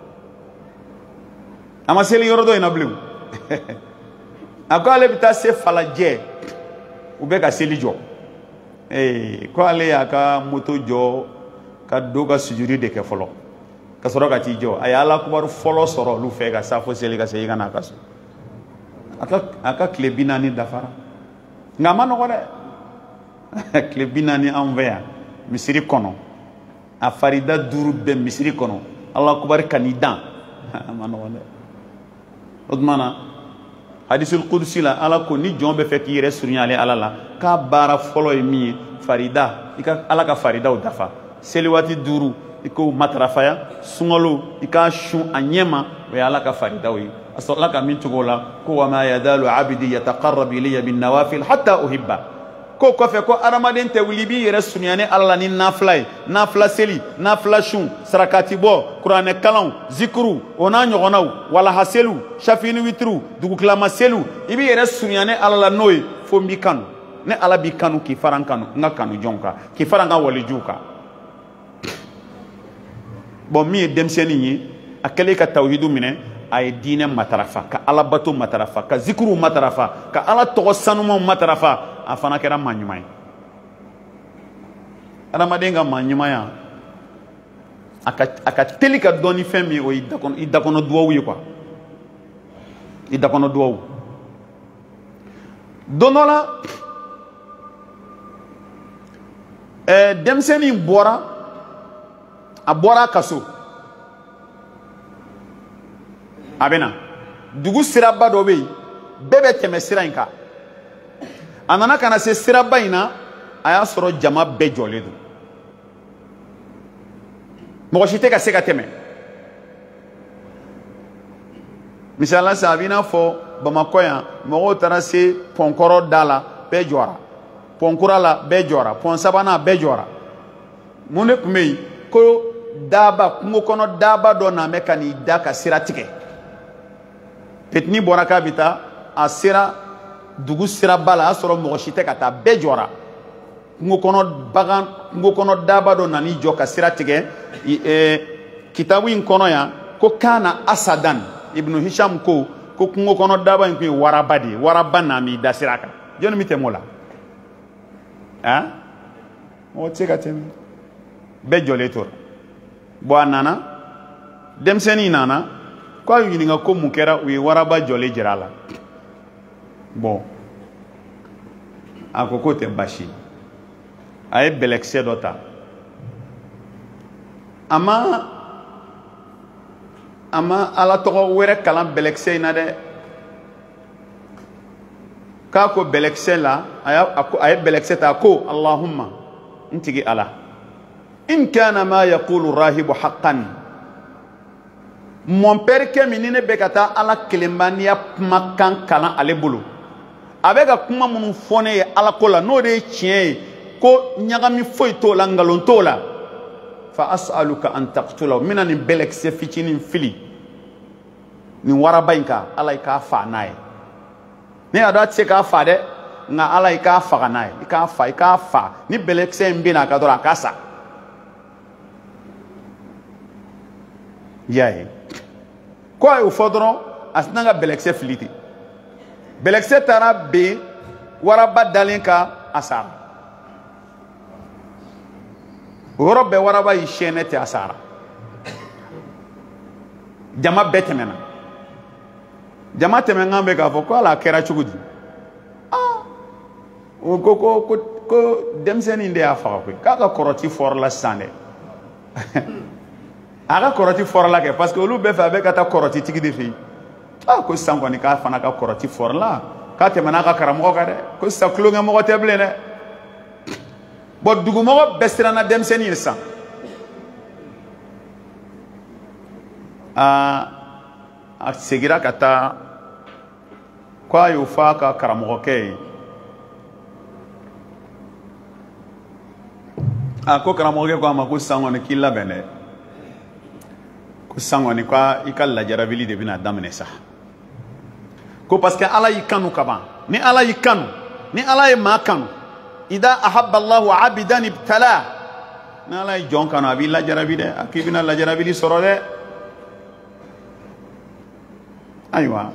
Speaker 1: a ma seli yɔrɔ dɔ in na bilen a ko ale bɛ taa se falajɛ u bɛ ka seli jɔ ee ko ale y'a ka moto jɔ ka do ka sujudi de kɛ fɔlɔ ka sɔrɔ ka t'i jɔ a ye ala kubaru fɔlɔ sɔrɔ olu fɛ ka sa fo seli ka segin ka na a ka so a ka a ka tile bi naani dafara nka a ma nɔgɔ dɛ tile bi naani anw fɛ yan misiri kɔnɔ a farida duuru bɛɛ misiri kɔnɔ ala kubaru ka n'i dan a ma nɔgɔ dɛ o tuma na hadisul qudusi la ala ko ni jɔn bɛ fɛ k'i yɛrɛ surunyalen ala la k'a baara fɔlɔ ye min ye farida i ka ala ka faridaw dafa seliwaati duuru i k'o matarafaya sunkalo i k'a sun a ɲɛ ma o ye ala ka faridaw ye a sɔrɔla ka min cogo la ko wa ma yadalu abidi yataqarrabu ilayya bin nawafil hatta uhibba ko kɔfɛ ko adamaden tɛ wuli i b'i yɛrɛ surunya ni ala la ni nafila ye nafila seli nafila sun sarakati bɔ kuranɛ kalanw zikuru o n'a ɲɔgɔnnaw walaha seliw safini witiriw dugukilama seliw i b'i yɛrɛ surunya ni ala la n'o ye fo n b'i kanu ne ala b'i kanu k'i fara n kanu n ka kanu jɔnw kan k'i fara n ka walijuw kan bon min ye denmisɛnnin ye a kɛlen ka tawhidu minɛ a ye diinɛ matarafa ka ala bato matarafa ka zikuru matarafa ka ala tɔgɔ sanumanw matarafa a fana kɛra maa ɲuman ye adamaden ka maa ɲumanya a ka a ka teli ka dɔn ni fɛn min ye o ye i dakɔnɔ duwawu ye quoi i dakɔnɔ duwawu don dɔ la ɛɛ denmisɛnnin bɔra a bɔra a ka so a bɛ na dugu siraba dɔ bɛ yen bɛɛ bɛ tɛmɛ sira in kan a nana ka na se siraba in na a y'a sɔrɔ jama bɛɛ jɔlen don mɔgɔ si tɛ ka se ka tɛmɛ misaliya sisan a bɛ i n'a fɔ bamakɔ yan mɔgɔw taara se pɔnkɔrɔ da la bɛɛ jɔra pɔnkura la bɛɛ jɔra pɔn sabanan bɛɛ jɔra mun de tun bɛ yen ko daba kungo kɔnɔ daba dɔ na mɛ ka n'i da ka sira tigɛ petini bɔra k'a bɛ taa a sera dugu siraba la a y'a sɔrɔ mɔgɔ si tɛ ka taa bɛɛ jɔra kungo kɔnɔ bagan kungo kɔnɔ daba dɔ nan'i jɔ ka sira tigɛ kitabu in kɔnɔ yan ko kana asadan ibnu hisham ko ko kungo kɔnɔ daba in tun ye waraba de ye waraba na m'i da sira kan jɔnni min tɛmɛ o la han mɔgɔ tɛ se ka tɛmɛ bɛɛ jɔlen tora bon a nana denmisɛnnin nana ko a y'u ɲininka ko mun kɛra u ye waraba jɔlen jira a la bon a ko k'o tɛ baasi a ye bɛlɛkisɛ dɔ ta a ma a ma ala tɔgɔ wɛrɛ kalan bɛlɛkisɛ in na dɛ k'a ko bɛlɛkisɛ la a ye bɛlɛkisɛ ta ko Allahumma n tigi ala in kana ma yaqulu rahibu haqqan mon père ke min ni ne bɛ ka taa ala kelenbaniya kumakan kalan ale bolo a bɛ ka kuma minnu fɔ ne ye ala ko la n'o de ye tiɲɛ ye ko ɲagami foyi t'o la ngalon t'o la fa as'aluka an taqtula mina nin bɛlɛkisɛ fitinin fili nin waraba in kan ala i k'a fa n'a ye ne y'a dɔn a tɛ se k'a fa dɛ nka ala i k'a faga n'a ye i k'a fa i k'a fa ni bɛlɛkisɛ in bɛ na a ka dɔrɔn a ka sa i y'a ye ko a y'o fɔ dɔrɔn a sina ka bɛlɛkisɛ fili ten bɛlɛkisɛ taara ben waraba dalen kan a sara o yɔrɔ bɛɛ waraba y'i siyɛnɛ ten a sara jama bɛɛ tɛmɛna jama tɛmɛnkan bɛ k'a fɔ ko ala a kɛra cogo di aa o ko ko ko ko denmisɛnnin de y'a faga koyi k'a ka kɔrɔti fɔrɔla sisan dɛ a ka kɔrɔti fɔrɔla kɛ parce que olu bɛɛ fɛ a bɛ ka taa kɔrɔti tigi de fɛ yen aa ko sisan kɔni k'a fana ka kɔrɔti fɔrɔla k'a tɛmɛna a ka karamɔgɔ kan dɛ ko sisan tulonkɛmɔgɔ tɛ bilen dɛ bɔn dugumɔgɔ bɛɛ siranna denmisɛnnin ye sisan aa a segira ka taa ko a y'o fɔ a ka karamɔgɔkɛ ye a ko karamɔgɔkɛ ko a ma ko sisan kɔni k'i labɛn dɛ ko sisan kɔni ko i ka lajarabili de bɛna daminɛ sa ko parce que ala y'i kanu ka ban ni ala y'i kanu ni ala ye maa kanu ida ahabba allahu abidan ibtala ni ala ye jɔn kanu a b'i lajarabi dɛ a k'i bɛna lajarabili sɔrɔ dɛ ayiwa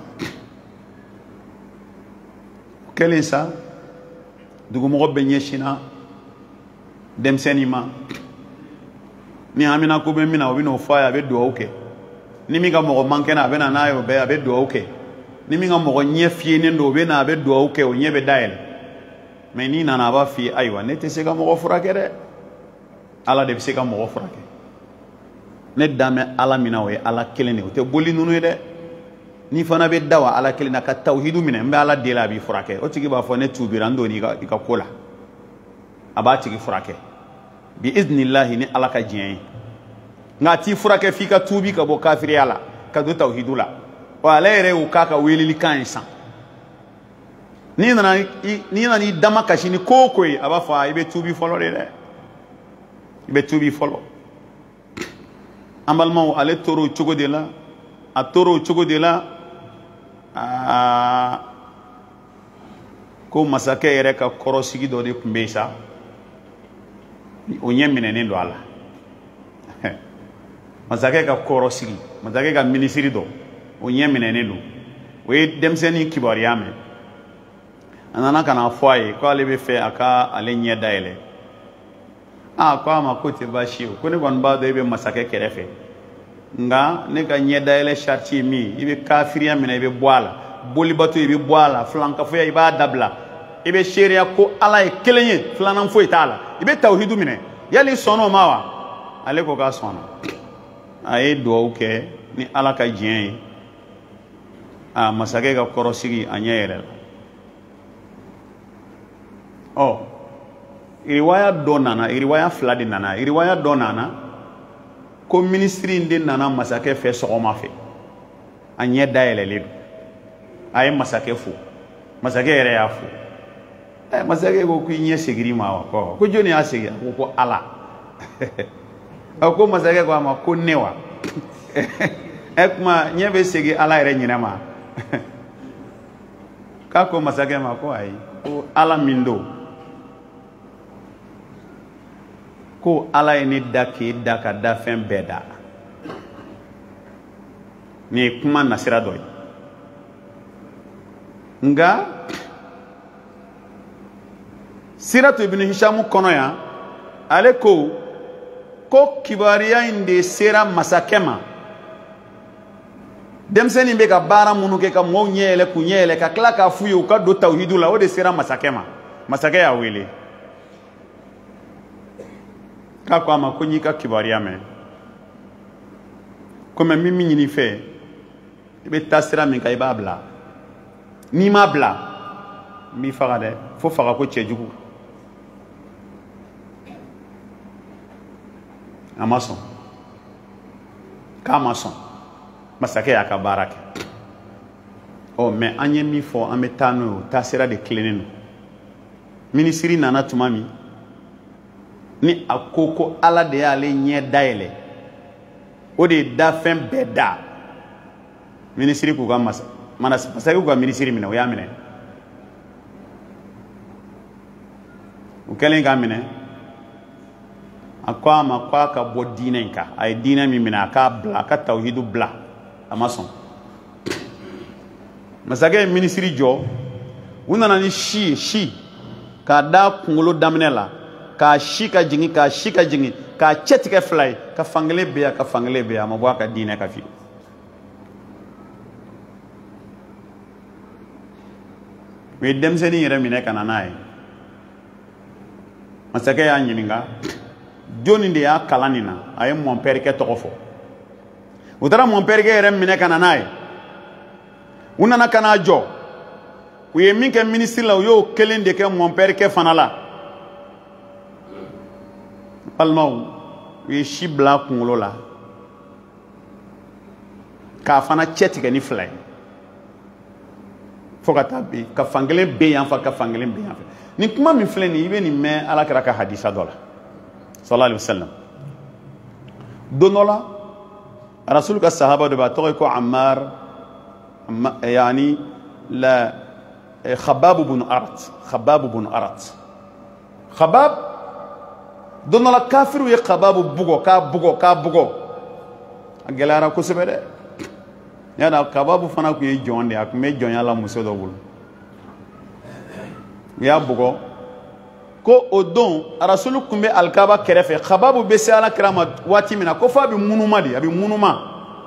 Speaker 1: kɛlen sa dugumɔgɔ bɛ ɲɛsinna denmisɛnnin ma ni amina ko bɛ min na o bɛ n'o fɔ a ye a bɛ dugawu kɛ ni min ka mɔgɔ man kɛnɛ a bɛ na n'a ye o bɛɛ a bɛ dugawu kɛ ni min ka mɔgɔ ɲɛ fiyenen don o bɛ na a bɛ dugawu kɛ o ɲɛ bɛ dayɛlɛ mɛ n'i nana a b'a f'i ye ayiwa ne tɛ se ka mɔgɔ furakɛ dɛ ala de bɛ se ka mɔgɔ furakɛ ne dan bɛ ala min na o ye ala kelen de o tɛ boli ninnu ye dɛ n'i fana bɛ da wa ala kelen na ka tawhidu minɛ n bɛ ala deli a b'i furakɛ o tigi b'a fɔ ne tuubira n donni i ka ko la a b'a tigi furakɛ bi idnillahi ni ala ka diɲɛ ye nka a t'i furakɛ f'i ka tuubi ka bɔ kafiriya la ka don tawhidu la wa ale yɛrɛ y'o k'a ka weleli kan ye san n'i nana n'i nana i dama kasi ni ko o ko ye a b'a fɔ i bɛ tuubi fɔlɔ de dɛ i bɛ tuubi fɔlɔ an balimaw ale tora o cogo de la a tora o cogo de la aa ko masakɛ yɛrɛ ka kɔrɔsigi dɔ de tun bɛ yen sa o ɲɛ minɛnen don a la masakɛ ka kɔrɔsigi masakɛ ka minisiri dɔ o ɲɛ minɛnen don o ye denmisɛnnin kibaruya mɛn a nana ka na fɔ a ye ko ale bɛ fɛ a ka ale ɲɛ dayɛlɛ aa ko a ma ko tɛ baasi ye ko ne kɔni b'a dɔn e bɛ masakɛ kɛrɛfɛ nka ne ka ɲɛ dayɛlɛ sariti ye min ye i bɛ kafiriya minɛ i bɛ bɔ a la bolibato i bɛ bɔ a la filankafoya i b'a dabila i bɛ seereya ko ala ye kelen ye filanan foyi t'a la i bɛ tawhidu minɛ yali sɔnna o ma wa ale ko k'a sɔnna a ye dugawu kɛ ni ala ka diɲɛ ye a masakɛ ka kɔrɔsigi a ɲɛ yɛrɛ la ɔ iriwaya dɔ nana iriwaya fila de nana iriwaya dɔ nana ko minisiri in de nana masakɛ fɛ sɔgɔma fɛ a ɲɛ dayɛlɛlen don a ye masakɛ fo masakɛ yɛrɛ y'a fo ɛ masakɛ ko k'i ɲɛ segir'i ma wa ko ko jɔnni y'a segin a ko ko ala a ko masakɛ ko a ma ko ne wa ɛ kuma ɲɛ bɛ segin ala yɛrɛ ɲinɛ ma k'a ko masakɛ ma ko ayi ko ala min don ko ala ye ne da k'e da ka da fɛn bɛɛ da nin ye kuma nasira dɔ ye nka siratu ibn hishamu kɔnɔ yan ale ko ko kibariya in de sera masakɛ ma denmisɛnnin bɛ ka baara minnu kɛ ka mɔgɔw ɲɛ yɛlɛ k'u ɲɛ yɛlɛ ka tila k'a f'u ye u ka don tawhidu la o de sera masakɛ ma masakɛ y'a wele k'a ko a ma ko n y'i ka kibariya mɛn komi n bɛ min ɲini fɛ i bɛ taa sira min kan i b'a bila n'i m'a bila n b'i faga dɛ fo faga ko cɛjugu a ma sɔn k'a ma sɔn masakɛ y'a ka baara kɛ. Ɔ mais an ye min fɔ an bɛ taa n'o ye o taasira de tilennen don. Minisiri nana tuma min ni a ko ko Ala de y'ale ɲɛ dayɛlɛ o de ye dafɛn bɛɛ da minisiri k'u ka masa masakɛ k'u ka minisiri minɛ o y'a minɛ u kɛlen k'a minɛ a ko a ma k'a ka bɔ diinɛ in kan a ye diinɛ min minɛ a k'a bila a ka tawhidu bila a ma sɔn masakɛ ye minisiri jɔ u nana ni si ye si k'a da kunkolo daminɛ la k'a si ka jigin k'a si ka jigin k'a cɛ tigɛ fila ye ka fankelen bɛ yan ka fankelen bɛ yan a ma bɔ a ka diinɛ kan fiyewu u ye denmisɛnnin yɛrɛ minɛ ka na n'a ye masakɛ y'a ɲininka jɔnni de y'a kalan nin na a ye mɔnpɛrikɛ tɔgɔ fɔ u taara mɔnpɛrikɛ yɛrɛ minɛ ka na n'a ye u nana ka n'a jɔ u ye min kɛ minisiri la u y'o kelen de kɛ mɔnpɛrikɛ fana la balimaw u ye si bila kunkolo la k'a fana cɛ tigɛ ni fila ye fo ka taa bi ka fankelen bɛ yan fɛ ka fankelen bɛ yan fɛ nin kuma min filɛ nin i bɛ nin mɛn Alakira ka hadisa dɔ la sallallahu alaihi wasallam don dɔ la rasul ka sahaba dɔ bɛ a tɔgɔ ye ko Ammar yani la Khabbab ibn Arat Khabbab ibn Arat Khabbab don dɔ la kafiru ye Khabbab bugɔ k'a bugɔ k'a bugɔ a gɛlɛyara kosɛbɛ dɛ yala Khabbab fana tun ye jɔn de a tun bɛ jɔnya la muso dɔ bolo u y'a bugɔ ko o don rasulu tun bɛ alikaba kɛrɛfɛ Khabbab bɛ se Alakira ma waati min na ko f'a bɛ munuma de a bɛ munuma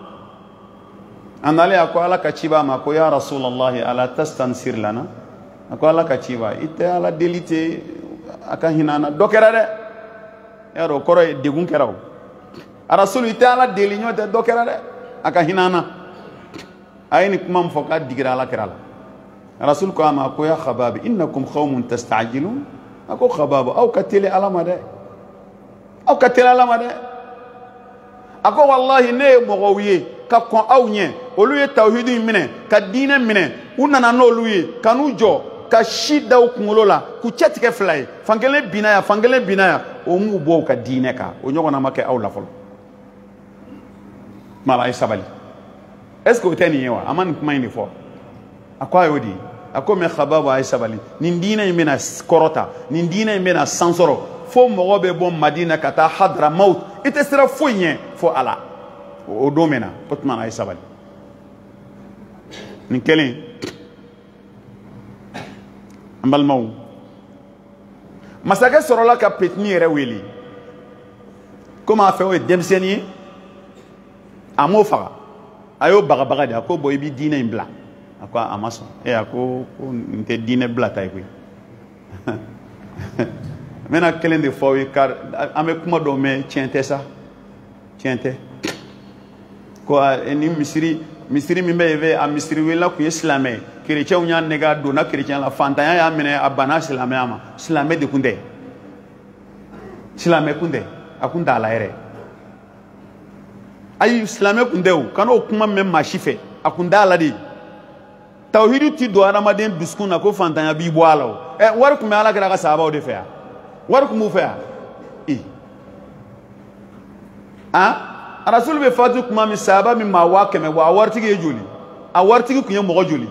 Speaker 1: a nalen a ko Ala ka ci b'a ma ko ya Rasulallahi ala tastansir lana a ko Ala ka ci b'a i tɛ Ala deli ten a ka hinɛ an na dɔ kɛra dɛ y'a dɔn o kɔrɔ ye degun kɛra o a rasulu i tɛ Ala deli ɲɔgɔn tɛ dɔ kɛra dɛ a ka hinɛ an na a ye nin kuma min fɔ k'a digira Alakira la rasul ko a ma ko ya Khabbab innakum qawmun tasta'jilun a ko Khabbab aw ka teli Ala ma dɛ aw ka teli Ala ma dɛ a ko wallahi ne ye mɔgɔw ye ka kɔn aw ɲɛ olu ye tawhidu in minɛ ka diinɛ minɛ u nana n'olu ye ka n'u jɔ ka si da u kunkolo la k'u cɛ tigɛ fila ye fankelen binna yan fankelen binna yan o m'u bɔ u ka diinɛ kan o ɲɔgɔnna ma kɛ aw la fɔlɔ mala a ye sabali est ce que o tɛ nin ye wa a ma nin kuma in de fɔ a ko a y'o di a ko mɛ Khabbab a ye sabali nin diinɛ in bɛna kɔrɔta nin diinɛ in bɛna san sɔrɔ fo mɔgɔ bɛ bɔ Madina ka taa Hadramawut i tɛ sira foyi ɲɛ fo Ala o don mɛna o tuma a ye sabali nin kɛlen an balimaw masakɛ sɔrɔla ka petini yɛrɛ wele komi a fɛ o ye denmisɛnnin ye a m'o faga a y'o bagabaga de a ko bɔn i bɛ diinɛ in bila a ko a ma sɔn e a ko ko n tɛ diinɛ bila ta ye koyi n bɛna kelen de fɔ aw ye kari an bɛ kuma dɔw mɛn tiɲɛ tɛ sa tiɲɛ tɛ ko ni misiri misiri min bɛ yen fɛ a misiri wele tun ye silamɛ ye kerecɛnw y'a nɛgɛ a donna kerecɛn la fantanya y'a minɛ a banna silamɛya ma silamɛ de tun tɛ silamɛ kun tɛ a kun t'a la yɛrɛ ayi silamɛ kun tɛ o kan'o kuma mɛn maa si fɛ a kun t'a la de tawhidu ti don adamaden dusukun na ko fantanya b'i bɔ a la o ɛ wari tun bɛ Alakira ka sahabaw de fɛ yan wari tun b'u fɛ yan ee han rasul bɛ fatu tuma min sahaba min maa waa kɛmɛ wa a waritigi ye joli a waritigi tun ye mɔgɔ joli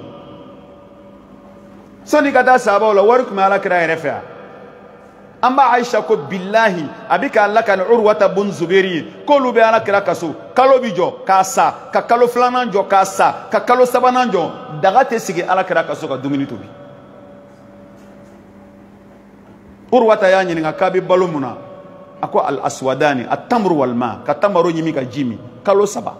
Speaker 1: sani ka taa sahabaw la wari tun bɛ Alakira yɛrɛ fɛ yan an b'a Aisha ko bilahi a bɛ ka lakali Urwata bun Zubairu ye k'olu bɛ Alakira ka so kalo bi jɔ k'a sa ka kalo filanan jɔ k'a sa ka kalo sabanan jɔ daga tɛ sigi Alakira ka so ka dumuni tobi Urwata y'a ɲininka k'a bɛ balo mun na a ko al aswadani at-tamru wal ma ka tamaro ɲimi ka ji min kalo saba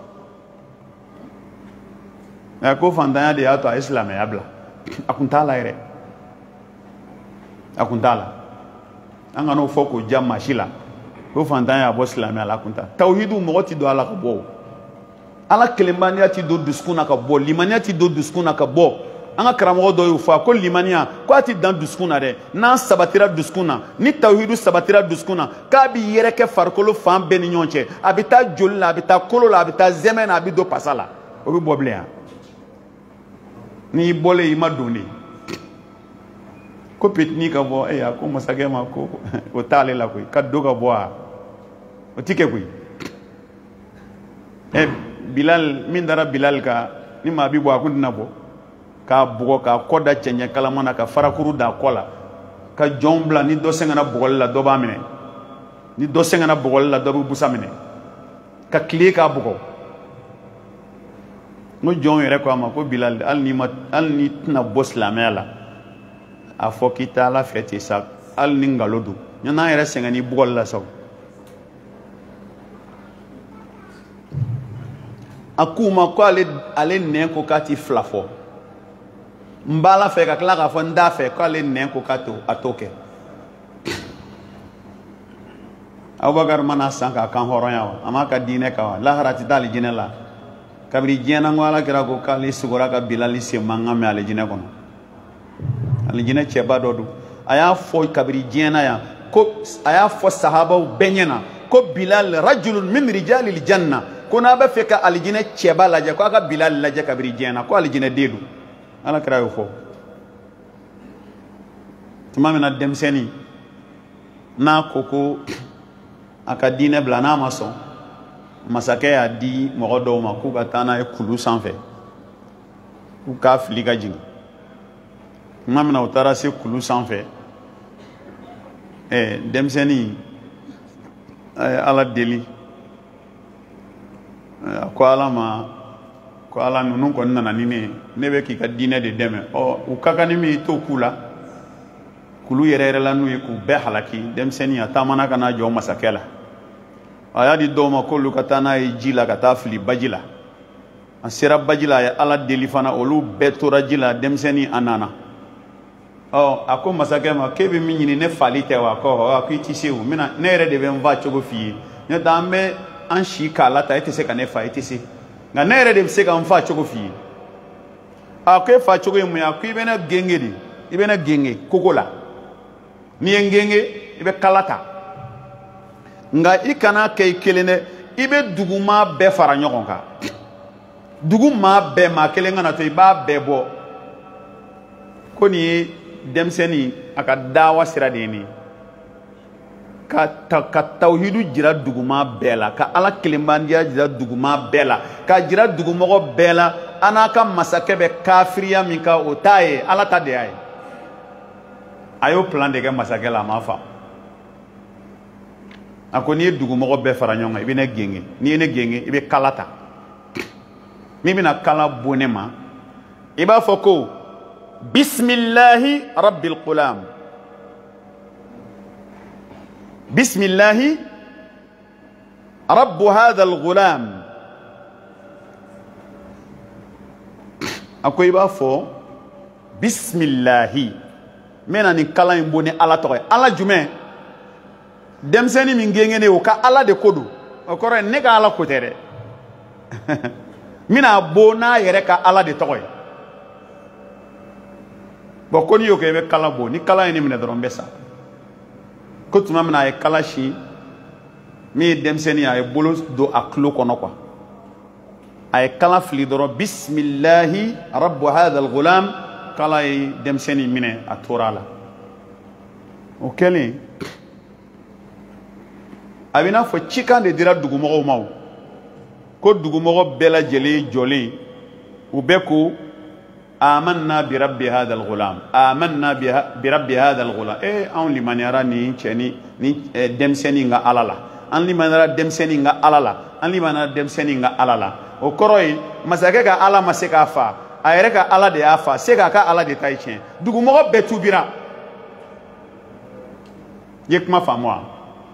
Speaker 1: a ko fantanya de y'a to a ye silamɛya bila a kun t'a la yɛrɛ a kun t'a la an ka n'o fɔ k'o ja maa si la ko fantanya y'a bɔ silamɛya la a kun t'a tawhidu mɔgɔ ti don a la ka bɔ o Ala kelenbaniya ti don dusukun na ka bɔ limaniya ti don dusukun na ka bɔ an ka karamɔgɔ dɔ y'o fɔ ko limaniya ko a ti dan dusukun na dɛ n'an sabatira dusukun na ni tawhidu sabatira dusukun na k'a bɛ yɛrɛ kɛ farikolo fan bɛɛ ni ɲɔgɔn cɛ a bɛ taa joli la a bɛ taa kolo la a bɛ taa zɛmɛ na a bɛ don pasa la o bɛ bɔ bilen yan n'i bɔlen i ma don de ko petini ka bɔ e a ko masakɛ ma ko o t'ale la koyi ka do ka bɔ a o ti kɛ koyi ɛ Bilal min dara Bilal ka ni maa bi bɔ a kun tɛna bɔ k'a bugɔ k'a kɔ da cɛncɛn kalama na ka farakuru da kɔ la ka jɔnw bila ni dɔ sɛgɛnna bugɔli la dɔ b'a minɛ ni dɔ sɛgɛnna bugɔli la dɔ bɛ busa minɛ ka tile k'a bugɔ n ko jɔnw yɛrɛ ko a ma ko Bilal hali n'i ma hali n'i tɛna bɔ silamɛya la a fɔ k'i tɛ Ala fɛ ten sa hali ni nkalon don n'an yɛrɛ sɛgɛn ni bugɔli la sa a k'u ma ko ale ale nɛn ko k'a ti fila fɔ n b'a la fɛ ka tila k'a fɔ n t'a fɛ k'ale nɛn ko k'a to a t'o kɛ Abubakar mana san k'a kan hɔrɔnya wa a m'a ka diinɛ kan wa lahara ti taa alijinɛ la kabiri diɲɛ na ko Alakira ko k'ale sugora ka Bilali sen mankan mɛn alijinɛ kɔnɔ alijinɛ cɛba dɔ don a y'a fɔ kabiri diɲɛ na yan ko a y'a fɔ sahabaw bɛɛ ɲɛna ko Bilal rajulun min rijalil janna ko n'a bɛ fɛ ka alijinɛ cɛba lajɛ ko a ka Bilal lajɛ kabiri diɲɛ na ko alijinɛ den don Alakira y'o fɔ tuma min na denmisɛnnin n'a ko ko a ka diinɛ bila n'a ma sɔn masakɛ y'a di mɔgɔ dɔw ma k'u ka taa n'a ye kulu sanfɛ k'u k'a fili ka jigin tuma min na u taara se kulu sanfɛ ɛ denmisɛnnin a ye Ala deli a ko Ala ma ko Ala ninnu kɔni nana ni ne ye ne bɛ k'i ka diinɛ de dɛmɛ ɔ u ka kan ni min t'o k'u la kulu yɛrɛ yɛrɛ la n'u ye k'u bɛɛ halaki denmisɛnnin a taamana ka n'a jɔ masakɛ la a y'a di dɔw ma k'olu ka taa n'a ye ji la ka taa fili baji la a sera baji la a ye Ala deli fana olu bɛɛ tora ji la denmisɛnnin a nana ɔ a ko masakɛ ma k'e bɛ min ɲini ne fali tɛ wa ko i tɛ se o mina ne yɛrɛ de bɛ n fa cogo f'i ye n'o tɛ an bɛ an si k'a la ta e tɛ se ka ne fa e tɛ se nka ne yɛrɛ de bɛ se ka n fa cogo f'i ye a ko e fa cogo ye mun ye a ko i bɛ ne genge de i bɛ ne genge koko la n'i ye n genge i bɛ kala ta nka i kana kɛ i kelen dɛ i bɛ duguma bɛɛ fara ɲɔgɔn kan dugu maa bɛɛ maa kelen kana to i b'a bɛɛ bɔ ko nin ye denmisɛnnin a ka dawa sira de ye nin ka ta ka tawhidu jira duguma bɛɛ la ka Ala kelenbandiya jira duguma bɛɛ la ka jira dugumɔgɔ bɛɛ la an n'a ka masakɛ bɛ kafiriya min kan o t'a ye Ala ta de y'a ye a y'o plan de kɛ masakɛ la a ma faamu a ko n'i ye dugumɔgɔ bɛɛ fara ɲɔgɔn kan i bɛ ne genge n'i ye ne genge i bɛ kala ta n'i bɛna kala bon ne ma i b'a fɔ ko bisimilahi rabbil qulam bisimilahi rabbu hadal gulam a ko i b'a fɔ bisimilahi n bɛna nin kala in bon ni Ala tɔgɔ ye Ala jumɛn denmisɛnnin min gengene o ka Ala de ko don o kɔrɔ ye ne ka Ala ko tɛ dɛ n bɛna bon n'a yɛrɛ ka Ala de tɔgɔ ye bɔn ko n'i y'o kɛ i bɛ kala bon ni kala ye ne minɛ dɔrɔn n bɛ sa ko tuma min na a ye kala si min ye denmisɛnnin a ye bolo don a tulo kɔnɔ kuwa a ye kala fili dɔrɔn bisimilahi rabu hadal gulam kala ye denmisɛnnin minɛ a tora a la o kɛlen a bɛ n'a fɔ cikan de dira dugumɔgɔw ma ko dugumɔgɔ bɛɛ lajɛlen jɔlen u bɛɛ ko amanna bi rabbi hadal gulam amanna bi rabbi hadal gulam eh anw limaniyara nin cɛ ni ni denmisɛnnin ka Ala la an limaniyara denmisɛnnin ka Ala la an limaniyara denmisɛnnin ka Ala la o kɔrɔ ye masakɛ ka Ala ma se k'a fa a yɛrɛ ka Ala de y'a fa se k'a ka Ala de ta ye tiɲɛ dugumɔgɔ bɛɛ tubira i ye kuma faamu wa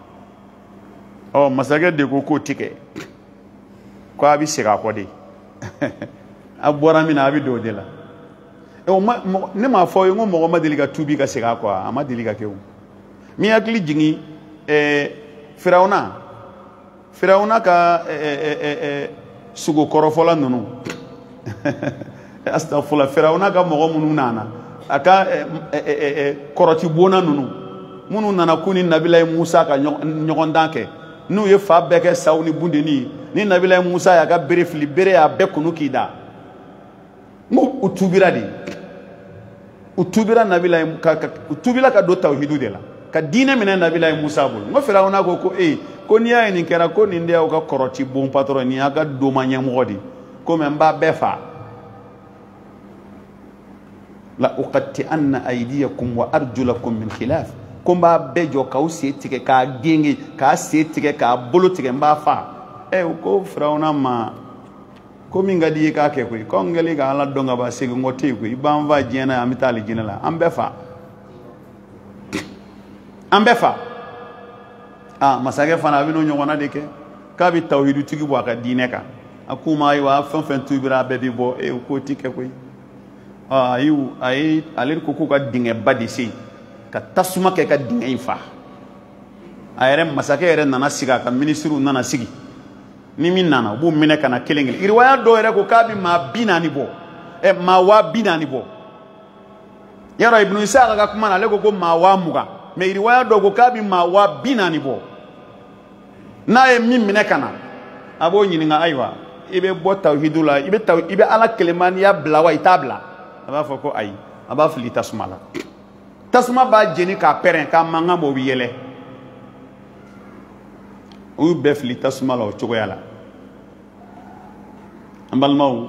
Speaker 1: ɔ masakɛ de ko k'o ti kɛ ko a bɛ segin a kɔ de a bɔra min na a bɛ don o de la ne m'a fɔ ye n ko mɔgɔ ma deli ka tuubi ka segin a kɔ a ma deli ka kɛ o min hakili jigin Firawuna Firawuna ka sogo kɔrɔfɔla ninnu astafurla Firawuna ka mɔgɔ minnu nana a ka kɔrɔti bona ninnu minnu nana k'u ni Nabilayi Musa ka ɲɔgɔn dan kɛ n'u ye fa bɛɛ kɛ saw ni bundeni ni nabila Musa ya ka bere fili bere ya be kunu kida mo utubira di utubira nabila ka utubira ka do tawhidu de la ka dine mina nabila Musa bol ngo firawna ko ko e ko ni ay ni kera ko ni ndew ka koroti bon patron ni aga do ma nyam ngodi ko men ba befa la uqatti anna aydiyakum wa arjulakum min khilaf ko ba bejo ka usetike ka gengi ka setike ka bolotike mba fa e ko firawna ma ko min gadi ka ke ko ko ngali ga ala donga ba sigi ngoti ko ibam va jena amitali jinala ambe fa ambe fa ah masage fana bino nyona de ke ka bi tawhidu tigi bo ka dine ka akuma ayi wa fan fan tubira be bi bo e ko tike ko ah ayu ay alir ko ko ka dinge badisi ka tasuma ke ka dinge ifa ayere masake ere nana siga ka ministru nana sigi ni min nana bu mine kana kelengel irwaya do ere ko ka bi ma binani bo e ma wa binani bo yaro ibnu isa ka kuma na le ko ko ma wa muga me irwaya do ko ka bi ma wa binani bo na e min mine kana abo nyini nga aywa ibe bo tawhidula ibe taw ibe ala kelemani ya blawa itabla aba foko ay aba fili tasuma la tasuma ba jeni ka peren ka manga mo yele u be fili tasuma la o cogo yala ambal maw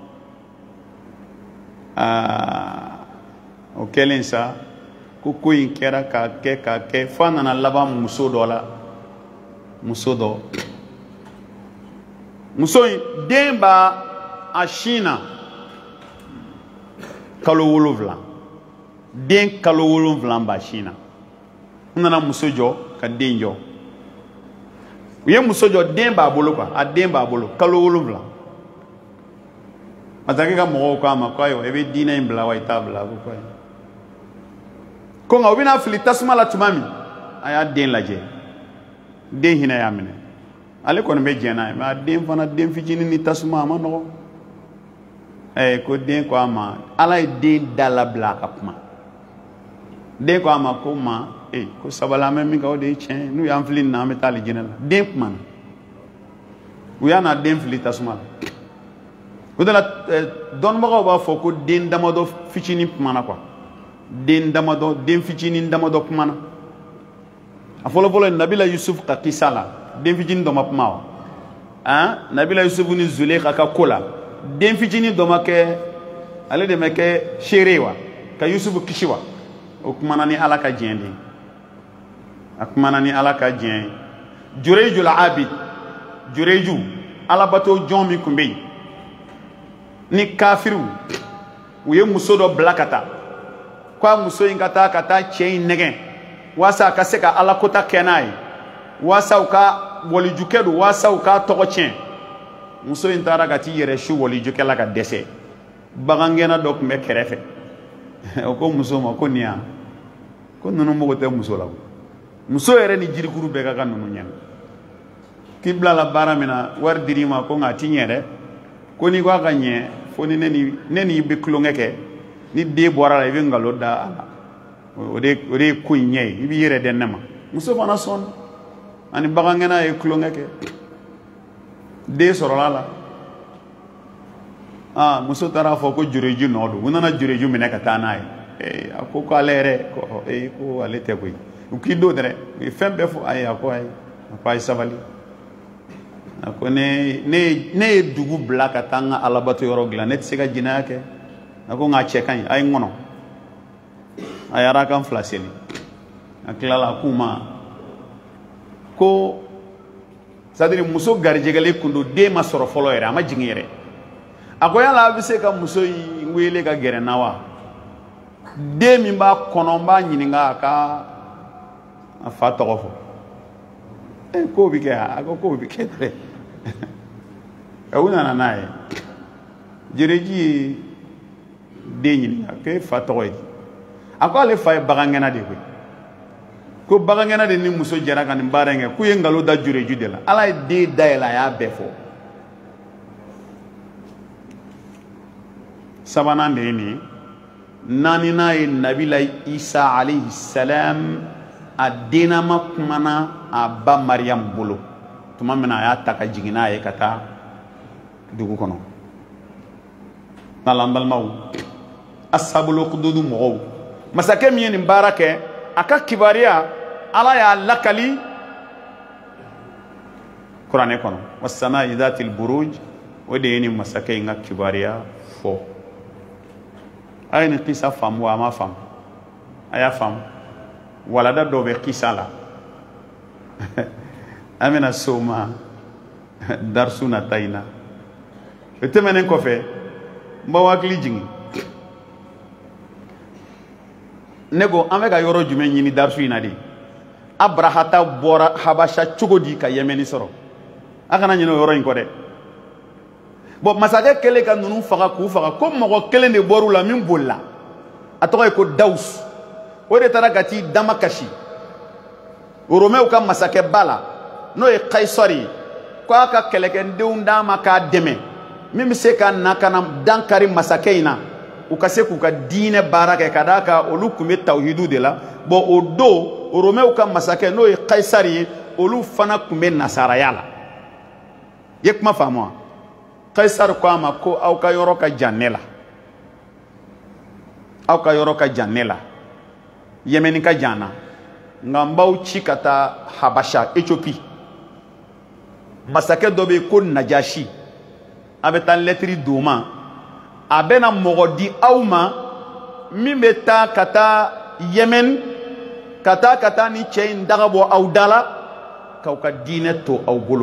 Speaker 1: ah o kelen sa ko ko in kera ka ke ka ke fana na laba muso do la muso do muso demba ashina kalo wolovla den kalo wolovla ba shina nana muso jo ka den jo uye muso jo den ba bolo kwa a den ba bolo kalo wolovla atake ka mo ko ama ko yo ebe dina imbla wa itabla ko ko ko nga ubina fili tasma la tumami aya den laje den hina ya mine ale ko be jena ma den fana den fitini ni tasma ma no eh ko den ko ama ala den dala bla kapma den ko ama ko ma eh ko sabala me mi ka o de chen nu ya fili na metali jenela den man uya na den fili tasma udala don mo ba fo ko den damado fitini mana quoi den damado den fitini damado mana afolo folo nabila yusuf ka kisala den fitini do mapma ah nabila yusuf ni zulekha ka kola den fitini do make ale de make sherewa ka yusuf kishiwa o kumana ni alaka jendi akumana ni alaka jen jurejul abid jureju alabato jommi kumbe ni kafiru uye muso do blakata kwa muso ingata kata chain negen wasa ka seka alakota kenai wasa uka woli jukedu wasa uka toko chen muso intara gati yere shu woli jukela ka dese bagangena dok me kerefe o ko muso ma ko niya ko nunu mo te muso la muso yere ni jirikuru be ka nunu nyen kibla la baramina war dirima ko ngati nyere ko ni kwa ganye foni neni neni be klongeke ni de bora la be ngalo da ala ode ode kunye ibi yere denema muso fana son ani bagangena e klongeke de sorala ah muso tara fo ko jureju nodo wonana jureju meneka tanai e akoko alere ko e ko alete ko ukido dere e fembe fo ay ko ay ko ay savali ako ne ne ne dugu blaka tanga alabato yoro glanet sega jinake ako nga chekan ay ngono ay arakan flaseli aklala kuma ko sadiri muso garjegale kundu de ma soro folo yere ama jingere ako yala bise ka muso yi wele ka gere nawa de mi ba konomba nyininga ka afa togofo e ko bi ke ako ko bi ke tre awuna na nae jereji de nyininga ke fa togoy ako ale fa bagangena de ko ko bagangena de ni muso jara kan mbarenge ku yengalo da jureju de la ala de daila ya befo sabanan de ni nani na nabila isa alayhi salam adina makmana aba maryam bulu tuma min na a y'a ta ka jigin n'a ye ka taa dugu kɔnɔ. n'ala an balimaw ashabul ukhdud mɔgɔw masakɛ min ye nin baara kɛ a ka kibariya ala y'a lakali kuranɛ kɔnɔ wassamaa'i dhaatil buruj o de ye nin masakɛ in ka kibariya fɔ. a ye nin kisa faamu wa a ma faamu? a y'a faamu. walada dɔ bɛ kisa la an bɛna se o ma darisu nata in na. o tɛmɛnen kɔfɛ n b'aw hakili jigin ne ko an bɛ ka yɔrɔ jumɛn ɲini darisu in na de? abrahata bɔra habasha cogo di ka yemeni sɔrɔ? a kana ɲinɛ o yɔrɔ in kɔ dɛ. bon masakɛ kɛlen ka ninnu faga k'u faga ko mɔgɔ kelen de bɔr'u la min bolila a tɔgɔ ye ko dawus. o de taara ka t'i dama kasi romɛw ka masakɛba la n'o ye kaisari ye ko a ka kɛlɛkɛdenw d'a ma k'a dɛmɛ min bɛ se ka na ka na dankari masakɛ in na u ka se k'u ka diinɛ baara kɛ ka d'a kan olu tun bɛ tawhidu de la. bon o don romɛw ka masakɛ n'o ye kaisari ye olu fana tun bɛ nasaraya la. i ye kuma faamu wa? kaisari ko a ma ko aw ka yɔrɔ ka jan ne la, aw ka yɔrɔ ka jan ne la, yemeni ka jan na, nka n b'aw ci ka taa habasha Éthiopie. masakɛ dɔ bɛ yen ko najashi a bɛ taa lɛtiri d'o ma a bɛna mɔgɔ di aw ma min bɛ taa ka taa Yemen ka taa ka taa ni cɛ in daga bɔ aw da la k'aw ka diinɛ to aw bolo.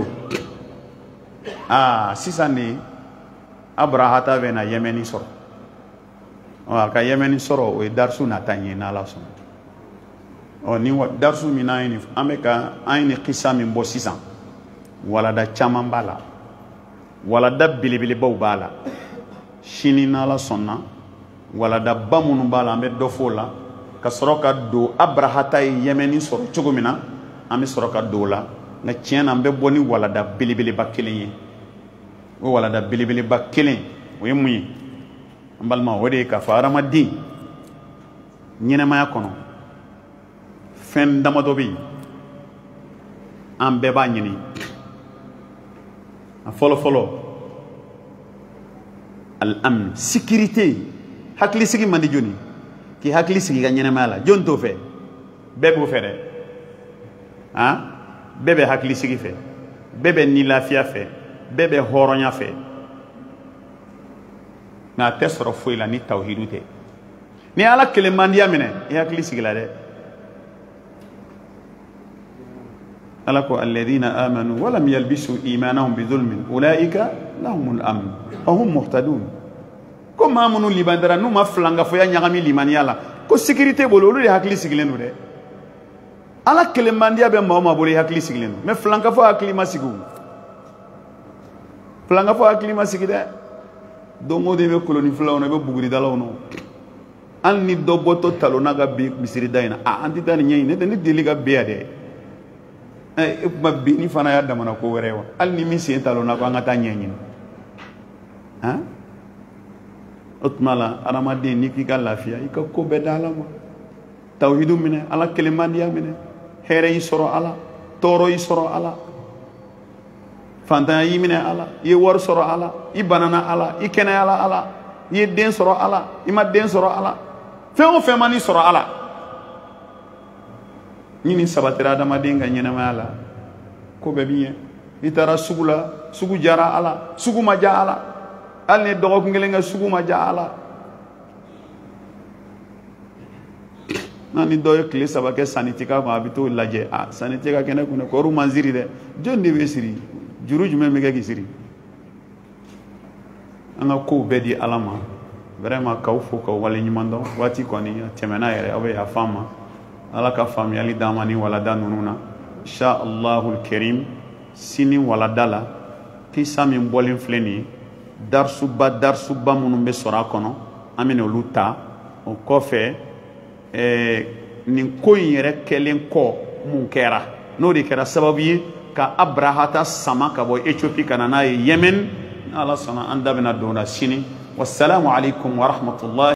Speaker 1: aa sisan de abrahata bɛna Yemeni sɔrɔ. a ka Yemeni sɔrɔ o ye darisu nata ye n'Ala sɔnna. ɔ ni darisu min n'an ye nin an bɛ ka an ye nin kisa min bɔ sisan walada caman b'a la, walada belebelebaw b'a la. sini n'Ala sɔnna walada ba minnu b'a la an bɛ dɔ fɔ o la ka sɔrɔ ka don abrahata ye Yemeni sɔrɔ cogo min na an bɛ sɔrɔ ka don o la. nka tiɲɛ na an bɛ bɔ ni walada belebeleba kelen ye. o walada belebeleba kelen o ye mun ye an balima? o de ye k'a fɔ hadamaden ɲɛnɛmaya kɔnɔ fɛn damadɔ bɛ yen an bɛɛ b'a ɲini. a fɔlɔ fɔlɔ al-amn, sécurité. hakili sigi man di joni? k'i hakili sigi ka ɲɛnɛmaya la joni t'o fɛ? bɛɛ b'o fɛ dɛ. han bɛɛ bɛ hakili sigi fɛ, bɛɛ bɛ ni lafiya fɛ, bɛɛ bɛ hɔrɔnya fɛ, nka a tɛ sɔrɔ foyi la ni tawhidu tɛ. ni ala kelen man diya minɛ i hakili sigi la dɛ. ala ko alladhina amanu walam yalbisu imanahum bidhulmin ulaika lahumul amn wa hum muhtadun. ko maa minnu libandara n'u ma filangafoya ɲagami limaniya la ko sécurité bolo olu de hakili sigilen don dɛ. ala kelenmandiya bɛ maa o maa bolo i hakili sigilen don, mais filankafo hakili ma sigi o. filankafo hakili ma sigi dɛ. don o don i bɛ koloni filaw na i bɛ buguridalaw na hali ni dɔ bɔtɔ talonna ka bin misirida in na a an tɛ taa nin ɲɛɲini ne tɛ ne deli ka bin yan dɛ. e kuma binni fana y'a damana ko wɛrɛ ye wa? hali ni min sen talonna ko an ka taa ɲɛɲini. han o tuma la adamaden n'i k'i ka lafiya i ka ko bɛɛ da ala ma. tawhidu minɛ, ala kelenmandiya minɛ, hɛrɛ y'i sɔrɔ ala, tɔɔrɔ y'i sɔrɔ ala, fantanya y'i minɛ ala, i ye wari sɔrɔ ala, i banana ala, i kɛnɛyala ala, i ye den sɔrɔ ala, i ma den sɔrɔ ala, fɛn o fɛn ma n'i sɔrɔ ala. ni nin sabatira adamaden ka ɲɛnɛmaya la ko bɛɛ bi ɲɛ. i taara sugu la sugu jara ala, sugu ma ja ala, hali ni dɔgɔkun kelen kɛ sugu ma ja ala. ni dɔ ye tile saba kɛ sanni tɛ k'a kun a bɛ t'o lajɛ a sanni tɛ ka kɛ ne kun dɛ kɔɔriw man siri dɛ. jɔn de bɛ siri? juru jumɛn bɛ kɛ k'i siri? an ka kow bɛɛ di ala ma vraiment k'aw fo k'aw waleɲuman dɔn. waati kɔni a tɛmɛna yɛrɛ aw bɛ yafa an ma. ala ka faamuyali d'an ma ni walada ninnu na. insha allahul karim sini walada la kisa min bɔlen filɛ nin ye darisuba darisuba minnu bɛ sɔrɔ a kɔnɔ an bɛna olu ta. o kɔfɛ ɛɛ nin ko in yɛrɛ kɛlen kɔ mun kɛra n'o de kɛra sababu ye ka abrahata sama ka bɔ Éthiopie ka na n'a ye Yemen. n'ala sɔnna an da bɛna don o la sini. wassalamu alaikum wa rahmatullahi